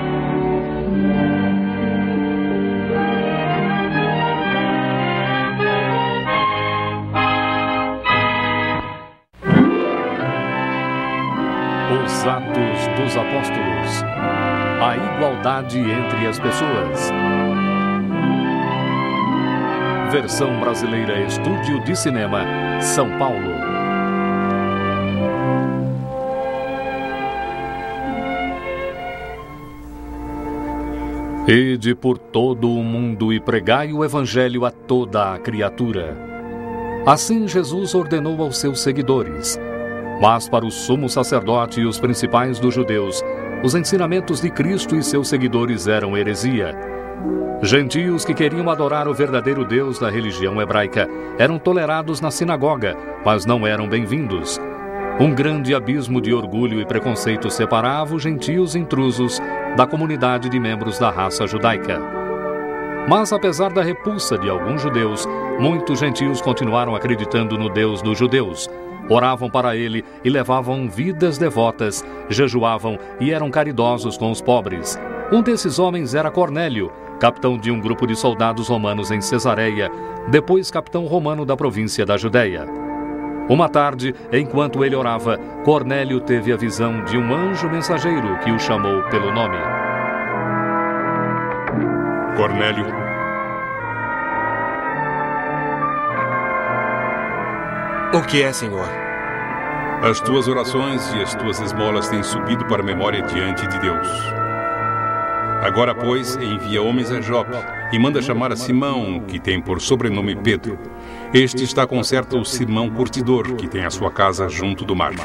Os Atos dos Apóstolos. A igualdade entre as pessoas. Versão brasileira, Estúdio de Cinema, São Paulo. Ide por todo o mundo e pregai o Evangelho a toda a criatura. Assim Jesus ordenou aos seus seguidores. Mas para o sumo sacerdote e os principais dos judeus, os ensinamentos de Cristo e seus seguidores eram heresia. Gentios que queriam adorar o verdadeiro Deus da religião hebraica eram tolerados na sinagoga, mas não eram bem-vindos. Um grande abismo de orgulho e preconceito separava os gentios intrusos da comunidade de membros da raça judaica. Mas apesar da repulsa de alguns judeus, muitos gentios continuaram acreditando no Deus dos judeus. Oravam para ele e levavam vidas devotas, jejuavam e eram caridosos com os pobres. Um desses homens era Cornélio, capitão de um grupo de soldados romanos em Cesareia, depois capitão romano da província da Judéia. Uma tarde, enquanto ele orava, Cornélio teve a visão de um anjo mensageiro que o chamou pelo nome. Cornélio. O que é, Senhor? As tuas orações e as tuas esmolas têm subido para a memória diante de Deus. Agora, pois, envia homens a Jope e manda chamar a Simão, que tem por sobrenome Pedro. Este está com certo Simão Curtidor, que tem a sua casa junto do mar.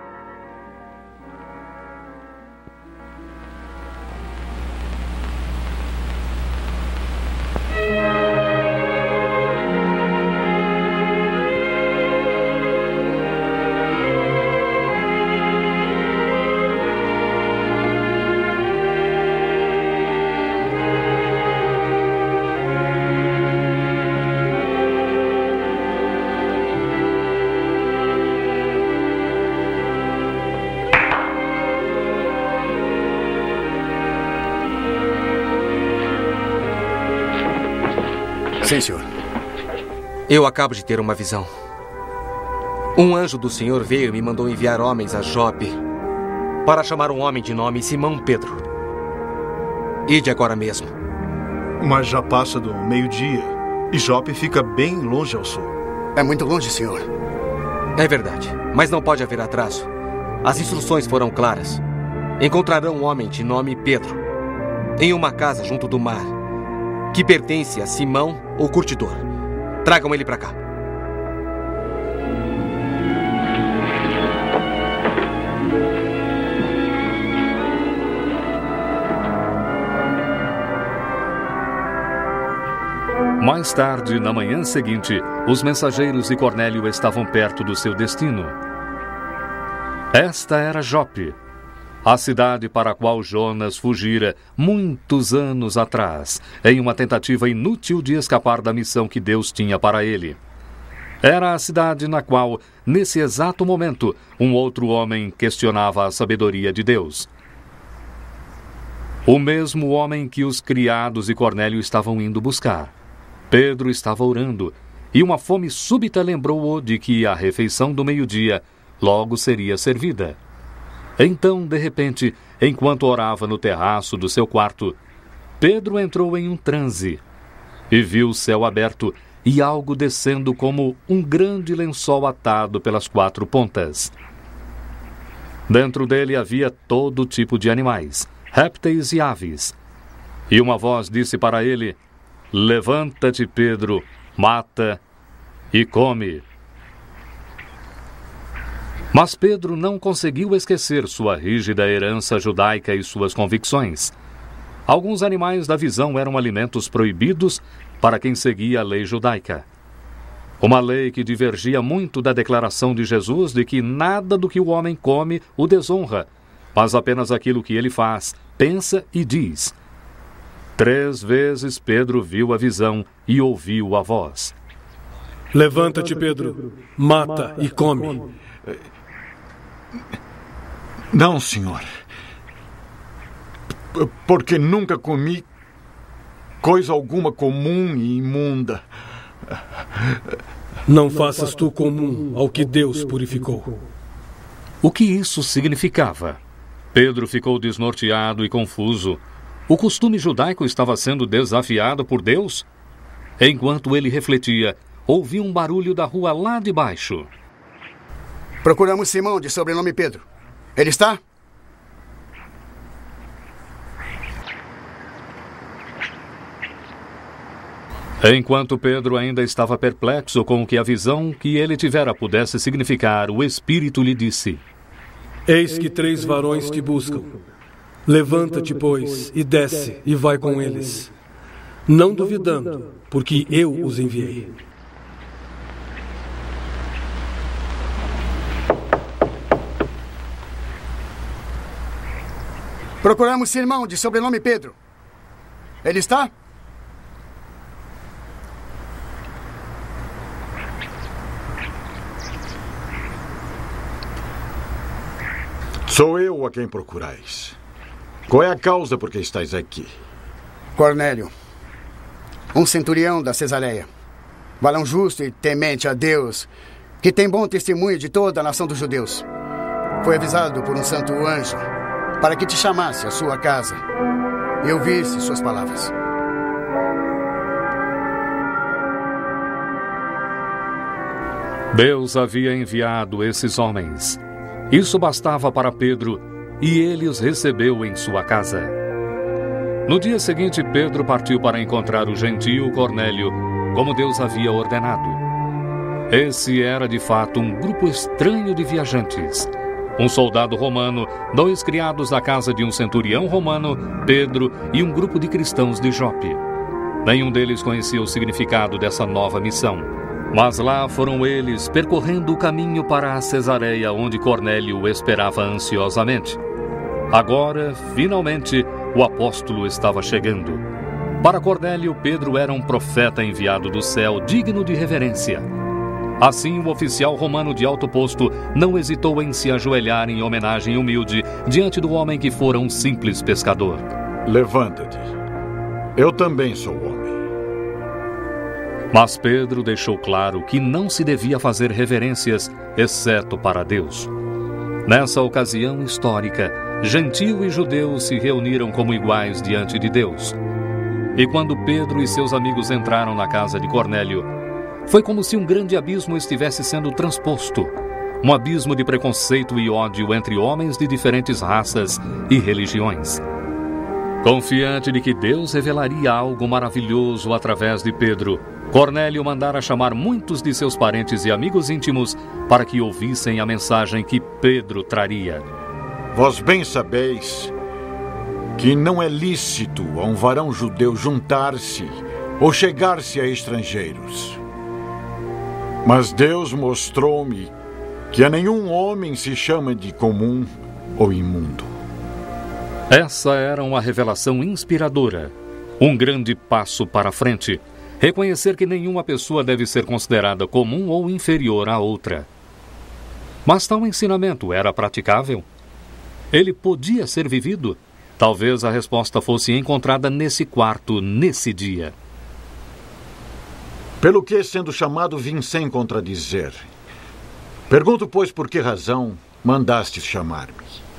Sim, senhor. Eu acabo de ter uma visão. Um anjo do Senhor veio e me mandou enviar homens a Jope para chamar um homem de nome Simão Pedro. Ide agora mesmo. Mas já passa do meio-dia e Jope fica bem longe ao sul. É muito longe, senhor. É verdade, mas não pode haver atraso. As instruções foram claras. Encontrarão um homem de nome Pedro em uma casa junto do mar, que pertence a Simão, o Curtidor. Tragam ele para cá. Mais tarde, na manhã seguinte, os mensageiros de Cornélio estavam perto do seu destino. Esta era Jope, a cidade para a qual Jonas fugira muitos anos atrás, em uma tentativa inútil de escapar da missão que Deus tinha para ele. Era a cidade na qual, nesse exato momento, um outro homem questionava a sabedoria de Deus. O mesmo homem que os criados de Cornélio estavam indo buscar. Pedro estava orando, e uma fome súbita lembrou-o de que a refeição do meio-dia logo seria servida. Então, de repente, enquanto orava no terraço do seu quarto, Pedro entrou em um transe e viu o céu aberto e algo descendo como um grande lençol atado pelas quatro pontas. Dentro dele havia todo tipo de animais, répteis e aves. E uma voz disse para ele: "Levanta-te, Pedro, mata e come." Mas Pedro não conseguiu esquecer sua rígida herança judaica e suas convicções. Alguns animais da visão eram alimentos proibidos para quem seguia a lei judaica. Uma lei que divergia muito da declaração de Jesus de que nada do que o homem come o desonra, mas apenas aquilo que ele faz, pensa e diz. Três vezes Pedro viu a visão e ouviu a voz. Levanta-te, Pedro. Mata e come. Não, senhor. Porque nunca comi coisa alguma comum e imunda. Não faças tu comum ao que Deus purificou. O que isso significava? Pedro ficou desnorteado e confuso. O costume judaico estava sendo desafiado por Deus? Enquanto ele refletia, ouviu um barulho da rua lá de baixo. Procuramos Simão, de sobrenome Pedro. Ele está? Enquanto Pedro ainda estava perplexo com o que a visão que ele tivera pudesse significar, o Espírito lhe disse: Eis que três varões te buscam. Levanta-te, pois, e desce, e vai com eles. Não duvidando, porque eu os enviei. Procuramos Simão, de sobrenome Pedro. Ele está? Sou eu a quem procurais. Qual é a causa por que estáis aqui? Cornélio, um centurião da Cesareia, varão justo e temente a Deus, que tem bom testemunho de toda a nação dos judeus. Foi avisado por um santo anjo para que te chamasse à sua casa e ouvisse suas palavras. Deus havia enviado esses homens. Isso bastava para Pedro, e ele os recebeu em sua casa. No dia seguinte, Pedro partiu para encontrar o gentio Cornélio, como Deus havia ordenado. Esse era, de fato, um grupo estranho de viajantes. Um soldado romano, dois criados da casa de um centurião romano, Pedro e um grupo de cristãos de Jope. Nenhum deles conhecia o significado dessa nova missão. Mas lá foram eles, percorrendo o caminho para a Cesareia, onde Cornélio o esperava ansiosamente. Agora, finalmente, o apóstolo estava chegando. Para Cornélio, Pedro era um profeta enviado do céu, digno de reverência. Assim, o oficial romano de alto posto não hesitou em se ajoelhar em homenagem humilde diante do homem que fora um simples pescador. Levanta-te. Eu também sou homem. Mas Pedro deixou claro que não se devia fazer reverências, exceto para Deus. Nessa ocasião histórica, gentio e judeu se reuniram como iguais diante de Deus. E quando Pedro e seus amigos entraram na casa de Cornélio, foi como se um grande abismo estivesse sendo transposto. Um abismo de preconceito e ódio entre homens de diferentes raças e religiões. Confiante de que Deus revelaria algo maravilhoso através de Pedro, Cornélio mandara chamar muitos de seus parentes e amigos íntimos para que ouvissem a mensagem que Pedro traria. Vós bem sabeis que não é lícito a um varão judeu juntar-se ou chegar-se a estrangeiros. Mas Deus mostrou-me que a nenhum homem se chama de comum ou imundo. Essa era uma revelação inspiradora, um grande passo para a frente. Reconhecer que nenhuma pessoa deve ser considerada comum ou inferior à outra. Mas tal ensinamento era praticável? Ele podia ser vivido? Talvez a resposta fosse encontrada nesse quarto, nesse dia. Pelo que, sendo chamado, vim sem contradizer. Pergunto, pois, por que razão mandastes chamar-me?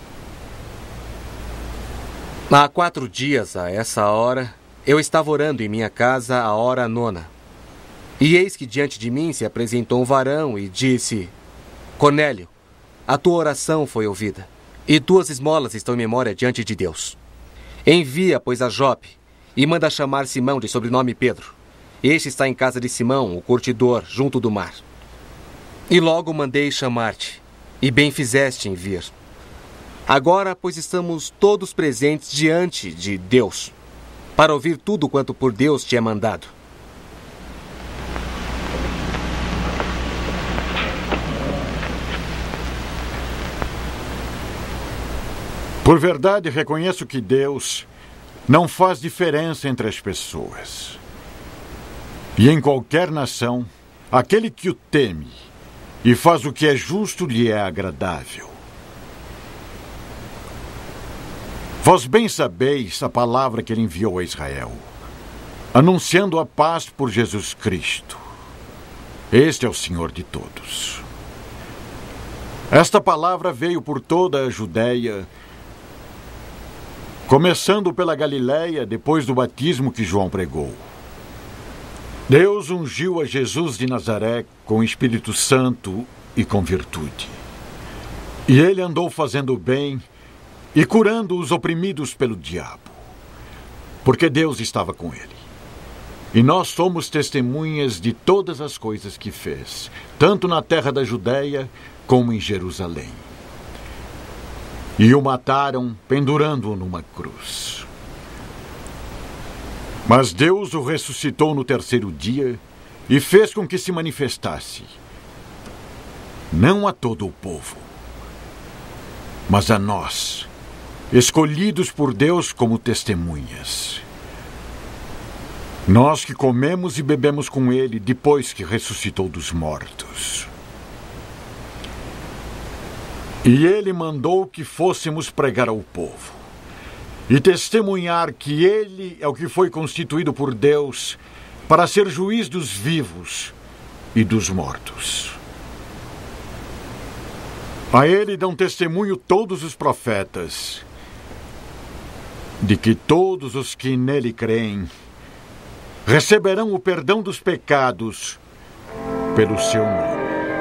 Há quatro dias, a essa hora, eu estava orando em minha casa à hora nona. E eis que diante de mim se apresentou um varão e disse: Cornélio, a tua oração foi ouvida, e tuas esmolas estão em memória diante de Deus. Envia, pois, a Jope, e manda chamar Simão, de sobrenome Pedro. Este está em casa de Simão, o curtidor, junto do mar. E logo mandei chamar-te, e bem fizeste em vir. Agora, pois, estamos todos presentes diante de Deus, para ouvir tudo quanto por Deus te é mandado. Por verdade, reconheço que Deus não faz diferença entre as pessoas. E em qualquer nação, aquele que o teme e faz o que é justo lhe é agradável. Vós bem sabeis a palavra que ele enviou a Israel, anunciando a paz por Jesus Cristo. Este é o Senhor de todos. Esta palavra veio por toda a Judéia, começando pela Galiléia, depois do batismo que João pregou. Deus ungiu a Jesus de Nazaré com o Espírito Santo e com virtude. E ele andou fazendo bem e curando os oprimidos pelo diabo, porque Deus estava com ele. E nós somos testemunhas de todas as coisas que fez, tanto na terra da Judéia como em Jerusalém. E o mataram pendurando-o numa cruz. Mas Deus o ressuscitou no terceiro dia e fez com que se manifestasse, não a todo o povo, mas a nós, escolhidos por Deus como testemunhas. Nós que comemos e bebemos com ele depois que ressuscitou dos mortos. E ele mandou que fôssemos pregar ao povo e testemunhar que ele é o que foi constituído por Deus para ser juiz dos vivos e dos mortos. A ele dão testemunho todos os profetas, de que todos os que nele creem receberão o perdão dos pecados pelo seu nome.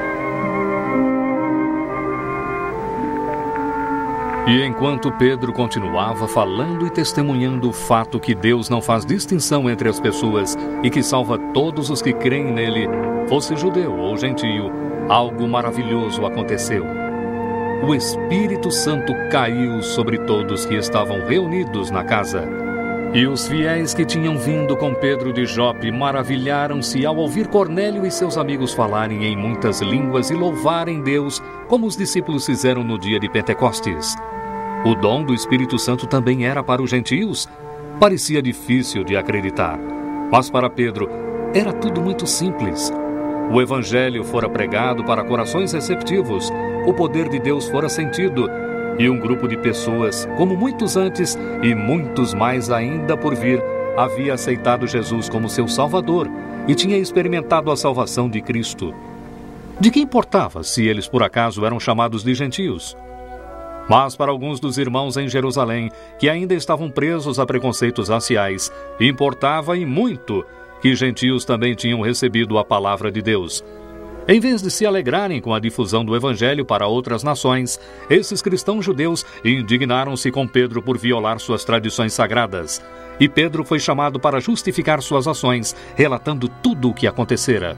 E enquanto Pedro continuava falando e testemunhando o fato que Deus não faz distinção entre as pessoas e que salva todos os que creem nele, fosse judeu ou gentio, algo maravilhoso aconteceu. O Espírito Santo caiu sobre todos que estavam reunidos na casa. E os fiéis que tinham vindo com Pedro de Jope maravilharam-se ao ouvir Cornélio e seus amigos falarem em muitas línguas e louvarem Deus, como os discípulos fizeram no dia de Pentecostes. O dom do Espírito Santo também era para os gentios? Parecia difícil de acreditar, mas para Pedro era tudo muito simples. O Evangelho fora pregado para corações receptivos, o poder de Deus fora sentido, e um grupo de pessoas, como muitos antes e muitos mais ainda por vir, havia aceitado Jesus como seu Salvador e tinha experimentado a salvação de Cristo. De que importava se eles por acaso eram chamados de gentios? Mas para alguns dos irmãos em Jerusalém, que ainda estavam presos a preconceitos raciais, importava e muito que gentios também tinham recebido a palavra de Deus. Em vez de se alegrarem com a difusão do Evangelho para outras nações, esses cristãos judeus indignaram-se com Pedro por violar suas tradições sagradas. E Pedro foi chamado para justificar suas ações, relatando tudo o que acontecera.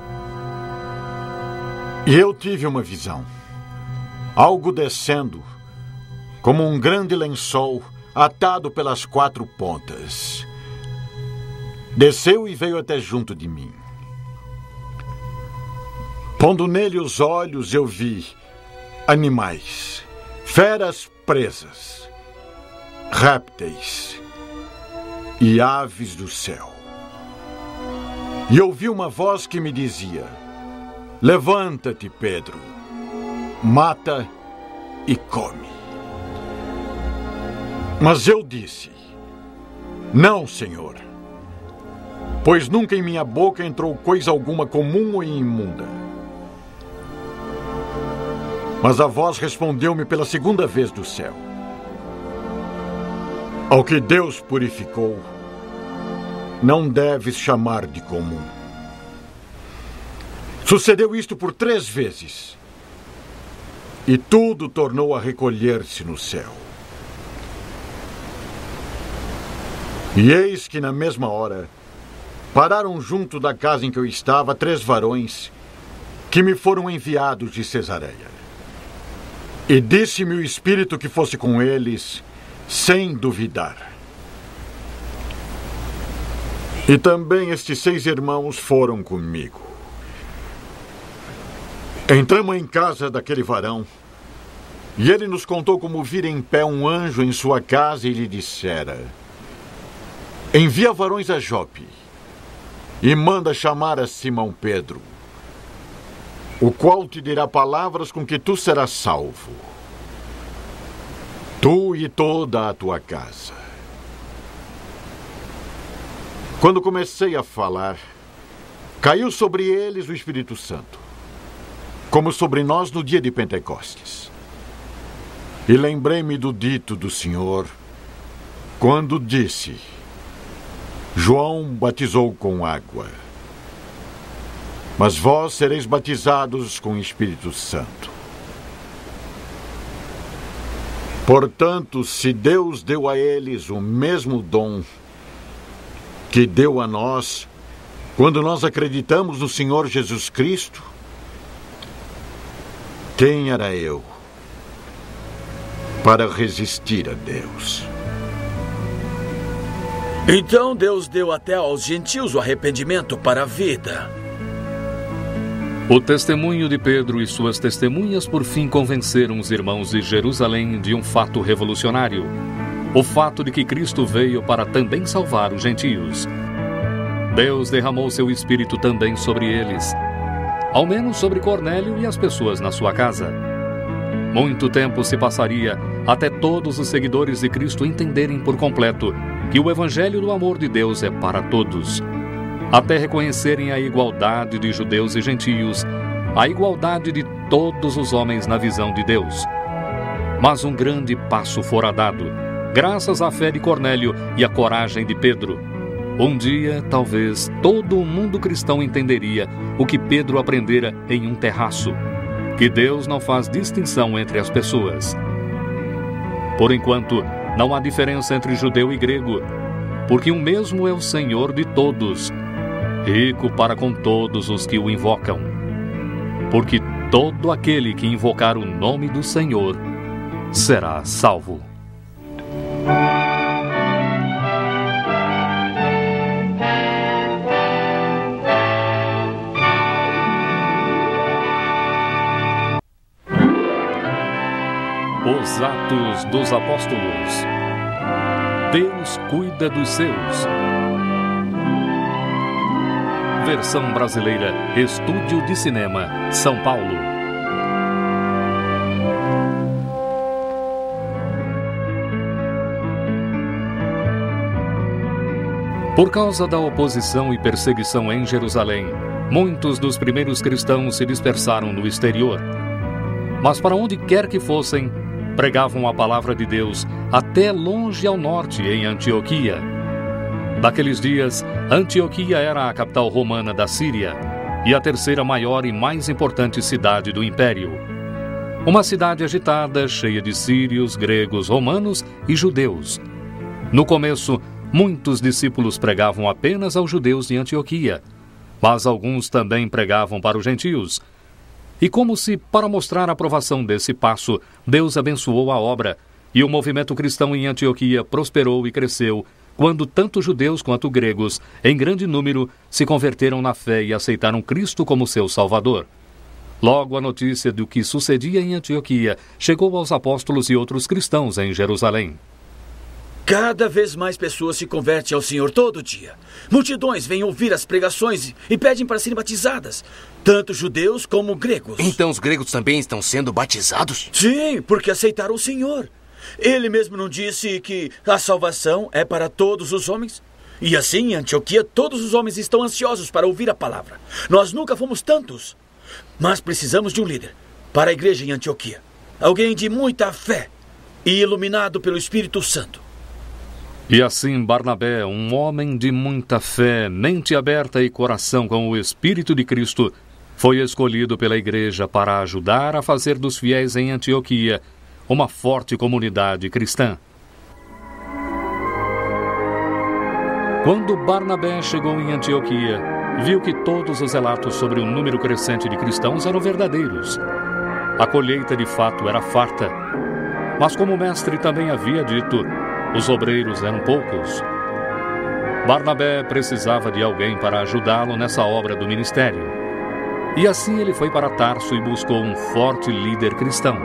E eu tive uma visão. Algo descendo, como um grande lençol atado pelas quatro pontas. Desceu e veio até junto de mim. Pondo nele os olhos, eu vi animais, feras presas, répteis e aves do céu. E ouvi uma voz que me dizia: levanta-te, Pedro, mata e come. Mas eu disse: não, Senhor, pois nunca em minha boca entrou coisa alguma comum ou imunda. Mas a voz respondeu-me pela segunda vez do céu: ao que Deus purificou, não deves chamar de comum. Sucedeu isto por três vezes, e tudo tornou a recolher-se no céu. E eis que na mesma hora pararam junto da casa em que eu estava três varões que me foram enviados de Cesareia. E disse-me o Espírito que fosse com eles, sem duvidar. E também estes seis irmãos foram comigo. Entramos em casa daquele varão, e ele nos contou como vira em pé um anjo em sua casa e lhe dissera: envia varões a Jope, e manda chamar a Simão Pedro, o qual te dirá palavras com que tu serás salvo, tu e toda a tua casa. Quando comecei a falar, caiu sobre eles o Espírito Santo, como sobre nós no dia de Pentecostes. E lembrei-me do dito do Senhor, quando disse: João batizou com água, mas vós sereis batizados com o Espírito Santo. Portanto, se Deus deu a eles o mesmo dom que deu a nós, quando nós acreditamos no Senhor Jesus Cristo, quem era eu para resistir a Deus? Então Deus deu até aos gentios o arrependimento para a vida. O testemunho de Pedro e suas testemunhas por fim convenceram os irmãos de Jerusalém de um fato revolucionário: o fato de que Cristo veio para também salvar os gentios. Deus derramou seu Espírito também sobre eles, ao menos sobre Cornélio e as pessoas na sua casa. Muito tempo se passaria até todos os seguidores de Cristo entenderem por completo que o Evangelho do amor de Deus é para todos, até reconhecerem a igualdade de judeus e gentios, a igualdade de todos os homens na visão de Deus. Mas um grande passo fora dado, graças à fé de Cornélio e à coragem de Pedro. Um dia, talvez, todo o mundo cristão entenderia o que Pedro aprendera em um terraço: que Deus não faz distinção entre as pessoas. Por enquanto, não há diferença entre judeu e grego, porque o mesmo é o Senhor de todos, rico para com todos os que o invocam. Porque todo aquele que invocar o nome do Senhor será salvo. Os Atos dos Apóstolos. Deus cuida dos seus. Versão brasileira, Estúdio de Cinema, São Paulo. Por causa da oposição e perseguição em Jerusalém, muitos dos primeiros cristãos se dispersaram no exterior. Mas para onde quer que fossem, pregavam a palavra de Deus até longe ao norte, em Antioquia. Naqueles dias, Antioquia era a capital romana da Síria e a terceira maior e mais importante cidade do Império. Uma cidade agitada, cheia de sírios, gregos, romanos e judeus. No começo, muitos discípulos pregavam apenas aos judeus de Antioquia, mas alguns também pregavam para os gentios. E como se, para mostrar a aprovação desse passo, Deus abençoou a obra, e o movimento cristão em Antioquia prosperou e cresceu, quando tanto judeus quanto gregos, em grande número, se converteram na fé e aceitaram Cristo como seu Salvador. Logo a notícia do que sucedia em Antioquia chegou aos apóstolos e outros cristãos em Jerusalém. Cada vez mais pessoas se convertem ao Senhor todo dia. Multidões vêm ouvir as pregações e pedem para serem batizadas, tanto judeus como gregos. Então os gregos também estão sendo batizados? Sim, porque aceitaram o Senhor. Ele mesmo não disse que a salvação é para todos os homens? E assim, em Antioquia, todos os homens estão ansiosos para ouvir a palavra. Nós nunca fomos tantos. Mas precisamos de um líder para a igreja em Antioquia. Alguém de muita fé e iluminado pelo Espírito Santo. E assim Barnabé, um homem de muita fé, mente aberta e coração com o Espírito de Cristo, foi escolhido pela igreja para ajudar a fazer dos fiéis em Antioquia uma forte comunidade cristã. Quando Barnabé chegou em Antioquia, viu que todos os relatos sobre o número crescente de cristãos eram verdadeiros. A colheita de fato era farta, mas como o mestre também havia dito, os obreiros eram poucos. Barnabé precisava de alguém para ajudá-lo nessa obra do ministério. E assim ele foi para Tarso e buscou um forte líder cristão.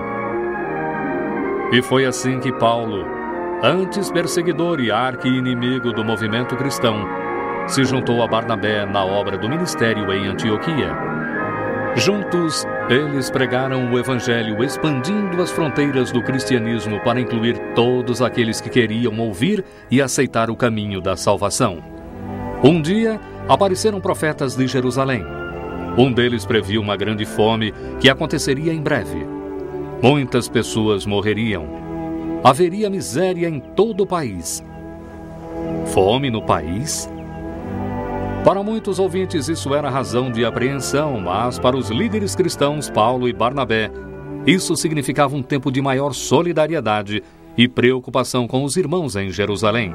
E foi assim que Paulo, antes perseguidor e arqui-inimigo do movimento cristão, se juntou a Barnabé na obra do ministério em Antioquia. Juntos, eles pregaram o Evangelho, expandindo as fronteiras do cristianismo para incluir todos aqueles que queriam ouvir e aceitar o caminho da salvação. Um dia, apareceram profetas de Jerusalém. Um deles previu uma grande fome que aconteceria em breve. Muitas pessoas morreriam. Haveria miséria em todo o país. Fome no país? Para muitos ouvintes isso era razão de apreensão, mas para os líderes cristãos Paulo e Barnabé, isso significava um tempo de maior solidariedade e preocupação com os irmãos em Jerusalém.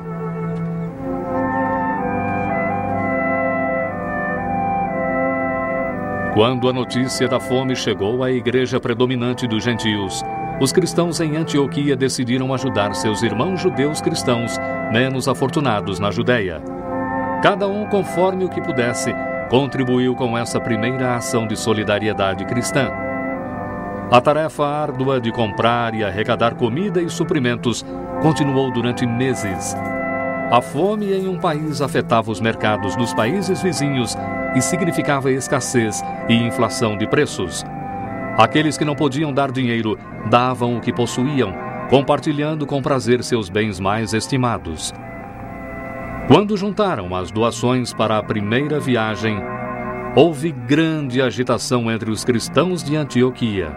Quando a notícia da fome chegou à igreja predominante dos gentios, os cristãos em Antioquia decidiram ajudar seus irmãos judeus cristãos menos afortunados na Judéia. Cada um, conforme o que pudesse, contribuiu com essa primeira ação de solidariedade cristã. A tarefa árdua de comprar e arrecadar comida e suprimentos continuou durante meses. A fome em um país afetava os mercados dos países vizinhos e significava escassez e inflação de preços. Aqueles que não podiam dar dinheiro davam o que possuíam, compartilhando com prazer seus bens mais estimados. Quando juntaram as doações para a primeira viagem, houve grande agitação entre os cristãos de Antioquia.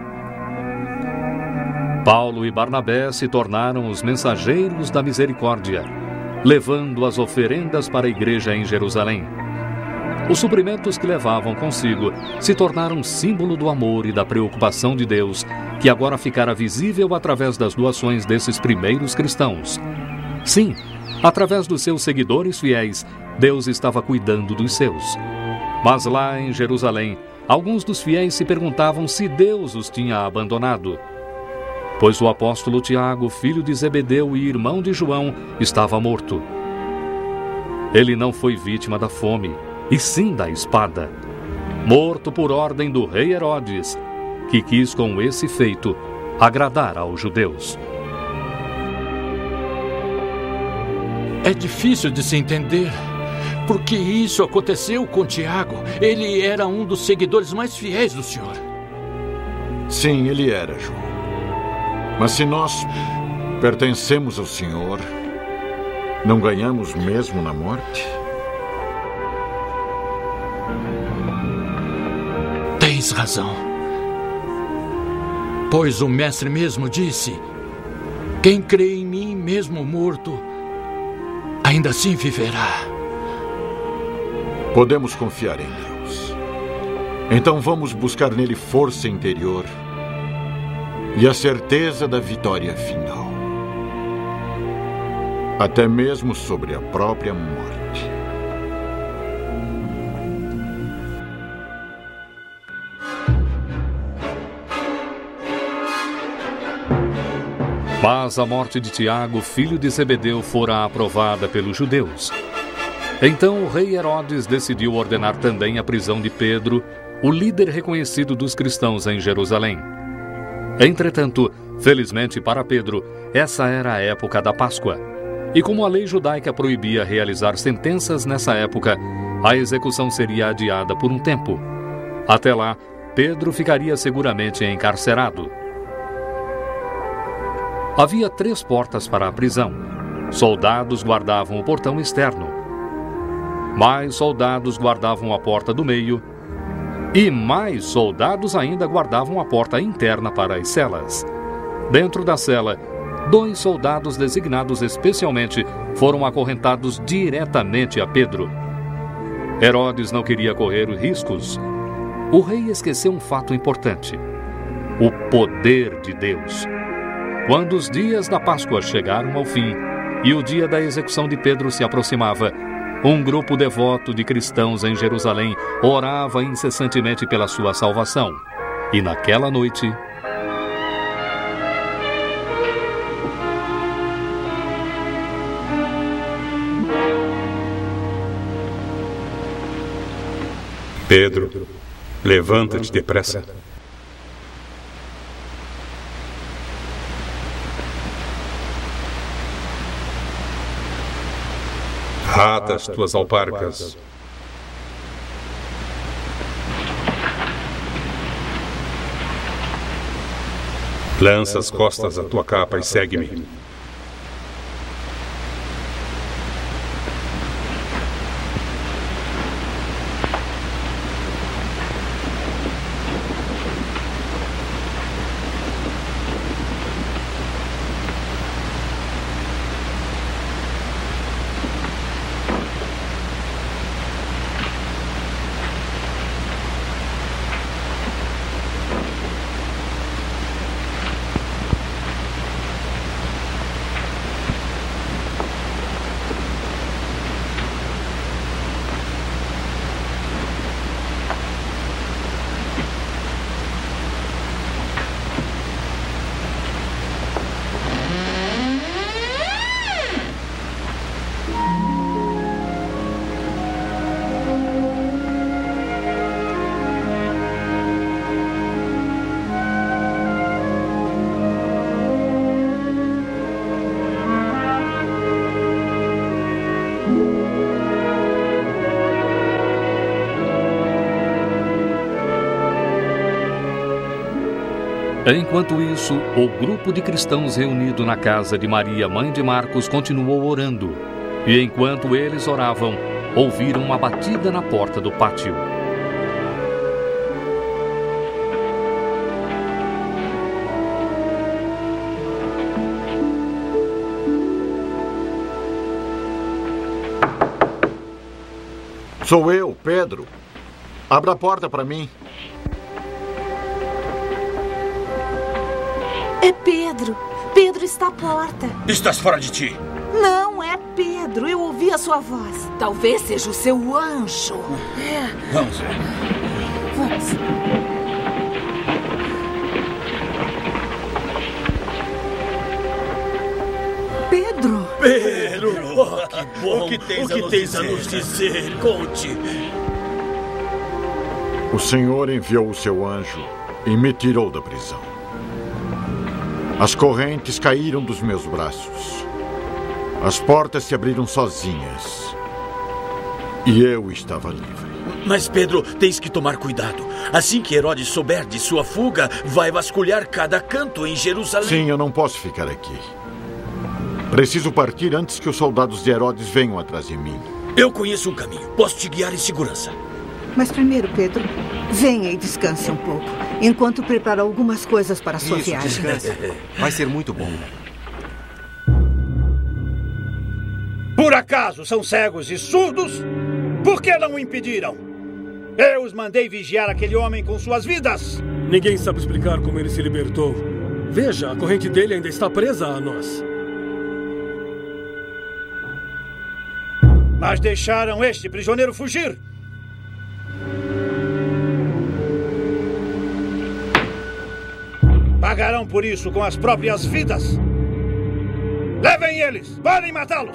Paulo e Barnabé se tornaram os mensageiros da misericórdia, levando as oferendas para a igreja em Jerusalém. Os suprimentos que levavam consigo se tornaram símbolo do amor e da preocupação de Deus, que agora ficara visível através das doações desses primeiros cristãos. Sim, através dos seus seguidores fiéis, Deus estava cuidando dos seus. Mas lá em Jerusalém, alguns dos fiéis se perguntavam se Deus os tinha abandonado. Pois o apóstolo Tiago, filho de Zebedeu e irmão de João, estava morto. Ele não foi vítima da fome, e sim da espada. Morto por ordem do rei Herodes, que quis com esse feito agradar aos judeus. É difícil de se entender por que isso aconteceu com Tiago. Ele era um dos seguidores mais fiéis do Senhor. Sim, ele era, João. Mas se nós pertencemos ao Senhor, não ganhamos mesmo na morte? Tens razão. Pois o mestre mesmo disse: quem crê em mim, mesmo morto, ainda assim viverá. Podemos confiar em Deus. Então vamos buscar nele força interior e a certeza da vitória final, até mesmo sobre a própria morte. Mas a morte de Tiago, filho de Zebedeu, fora aprovada pelos judeus. Então o rei Herodes decidiu ordenar também a prisão de Pedro, o líder reconhecido dos cristãos em Jerusalém. Entretanto, felizmente para Pedro, essa era a época da Páscoa. E como a lei judaica proibia realizar sentenças nessa época, a execução seria adiada por um tempo. Até lá, Pedro ficaria seguramente encarcerado. Havia três portas para a prisão. Soldados guardavam o portão externo. Mais soldados guardavam a porta do meio. E mais soldados ainda guardavam a porta interna para as celas. Dentro da cela, dois soldados designados especialmente foram acorrentados diretamente a Pedro. Herodes não queria correr riscos. O rei esqueceu um fato importante: o poder de Deus. Quando os dias da Páscoa chegaram ao fim e o dia da execução de Pedro se aproximava, um grupo devoto de cristãos em Jerusalém orava incessantemente pela sua salvação. E naquela noite, Pedro, levanta-te depressa. Ata as tuas alparcas. Lança as costas à tua capa e segue-me. Enquanto isso, o grupo de cristãos reunido na casa de Maria, mãe de Marcos, continuou orando. E enquanto eles oravam, ouviram uma batida na porta do pátio. Sou eu, Pedro. Abra a porta para mim. É Pedro. Pedro está à porta. Estás fora de ti. Não, é Pedro. Eu ouvi a sua voz. Talvez seja o seu anjo. É. Vamos ver. Vamos. Pedro. Pedro. Oh, que bom. O que tens, o que a, nos tens a nos dizer? Conte. O Senhor enviou o seu anjo e me tirou da prisão. As correntes caíram dos meus braços. As portas se abriram sozinhas. E eu estava livre. Mas, Pedro, tens que tomar cuidado. Assim que Herodes souber de sua fuga, vai vasculhar cada canto em Jerusalém. Sim, eu não posso ficar aqui. Preciso partir antes que os soldados de Herodes venham atrás de mim. Eu conheço um caminho. Posso te guiar em segurança. Mas primeiro, Pedro, venha e descanse um pouco, enquanto preparo algumas coisas para a sua Isso, viagem. Descanse. Vai ser muito bom. Por acaso são cegos e surdos? Por que não o impediram? Eu os mandei vigiar aquele homem com suas vidas. Ninguém sabe explicar como ele se libertou. Veja, a corrente dele ainda está presa a nós. Mas deixaram este prisioneiro fugir. Pagarão por isso com as próprias vidas. Levem eles! Podem matá-los!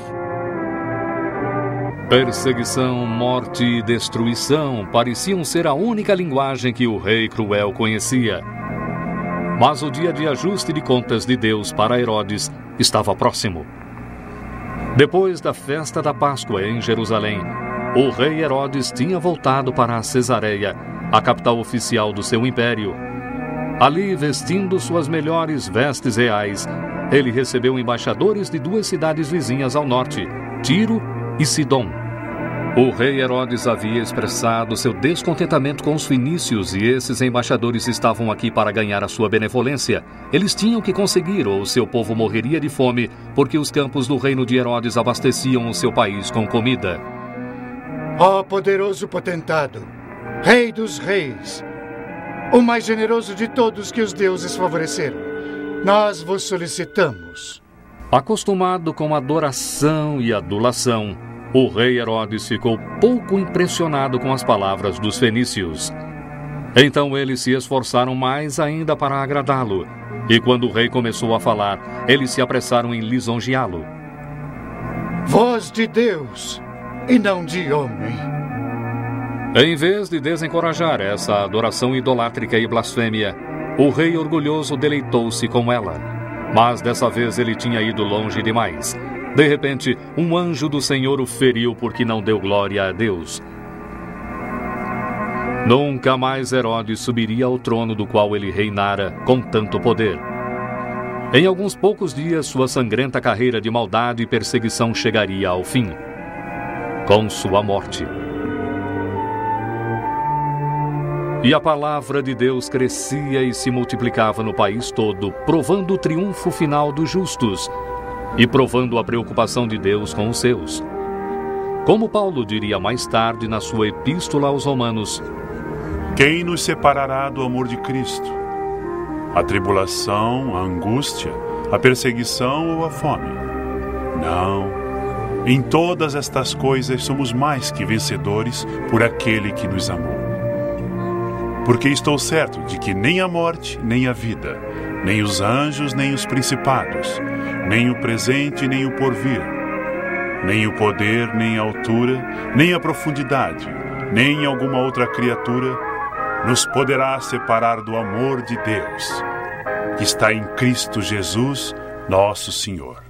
Perseguição, morte e destruição pareciam ser a única linguagem que o rei cruel conhecia. Mas o dia de ajuste de contas de Deus para Herodes estava próximo. Depois da festa da Páscoa em Jerusalém, o rei Herodes tinha voltado para Cesareia, a capital oficial do seu império. Ali, vestindo suas melhores vestes reais, ele recebeu embaixadores de duas cidades vizinhas ao norte, Tiro e Sidom. O rei Herodes havia expressado seu descontentamento com os fenícios e esses embaixadores estavam aqui para ganhar a sua benevolência. Eles tinham que conseguir ou o seu povo morreria de fome, porque os campos do reino de Herodes abasteciam o seu país com comida. Ó poderoso potentado, rei dos reis, o mais generoso de todos que os deuses favoreceram, nós vos solicitamos. Acostumado com adoração e adulação, o rei Herodes ficou pouco impressionado com as palavras dos fenícios. Então eles se esforçaram mais ainda para agradá-lo, e quando o rei começou a falar, eles se apressaram em lisonjeá-lo. Voz de Deus e não de homem. Em vez de desencorajar essa adoração idolátrica e blasfêmia, o rei orgulhoso deleitou-se com ela. Mas dessa vez ele tinha ido longe demais. De repente, um anjo do Senhor o feriu porque não deu glória a Deus. Nunca mais Herodes subiria ao trono do qual ele reinara com tanto poder. Em alguns poucos dias, sua sangrenta carreira de maldade e perseguição chegaria ao fim, com sua morte. E a palavra de Deus crescia e se multiplicava no país todo, provando o triunfo final dos justos e provando a preocupação de Deus com os seus. Como Paulo diria mais tarde na sua epístola aos Romanos: quem nos separará do amor de Cristo? A tribulação, a angústia, a perseguição ou a fome? Não. Em todas estas coisas somos mais que vencedores por aquele que nos amou. Porque estou certo de que nem a morte, nem a vida, nem os anjos, nem os principados, nem o presente, nem o porvir, nem o poder, nem a altura, nem a profundidade, nem alguma outra criatura nos poderá separar do amor de Deus, que está em Cristo Jesus, nosso Senhor.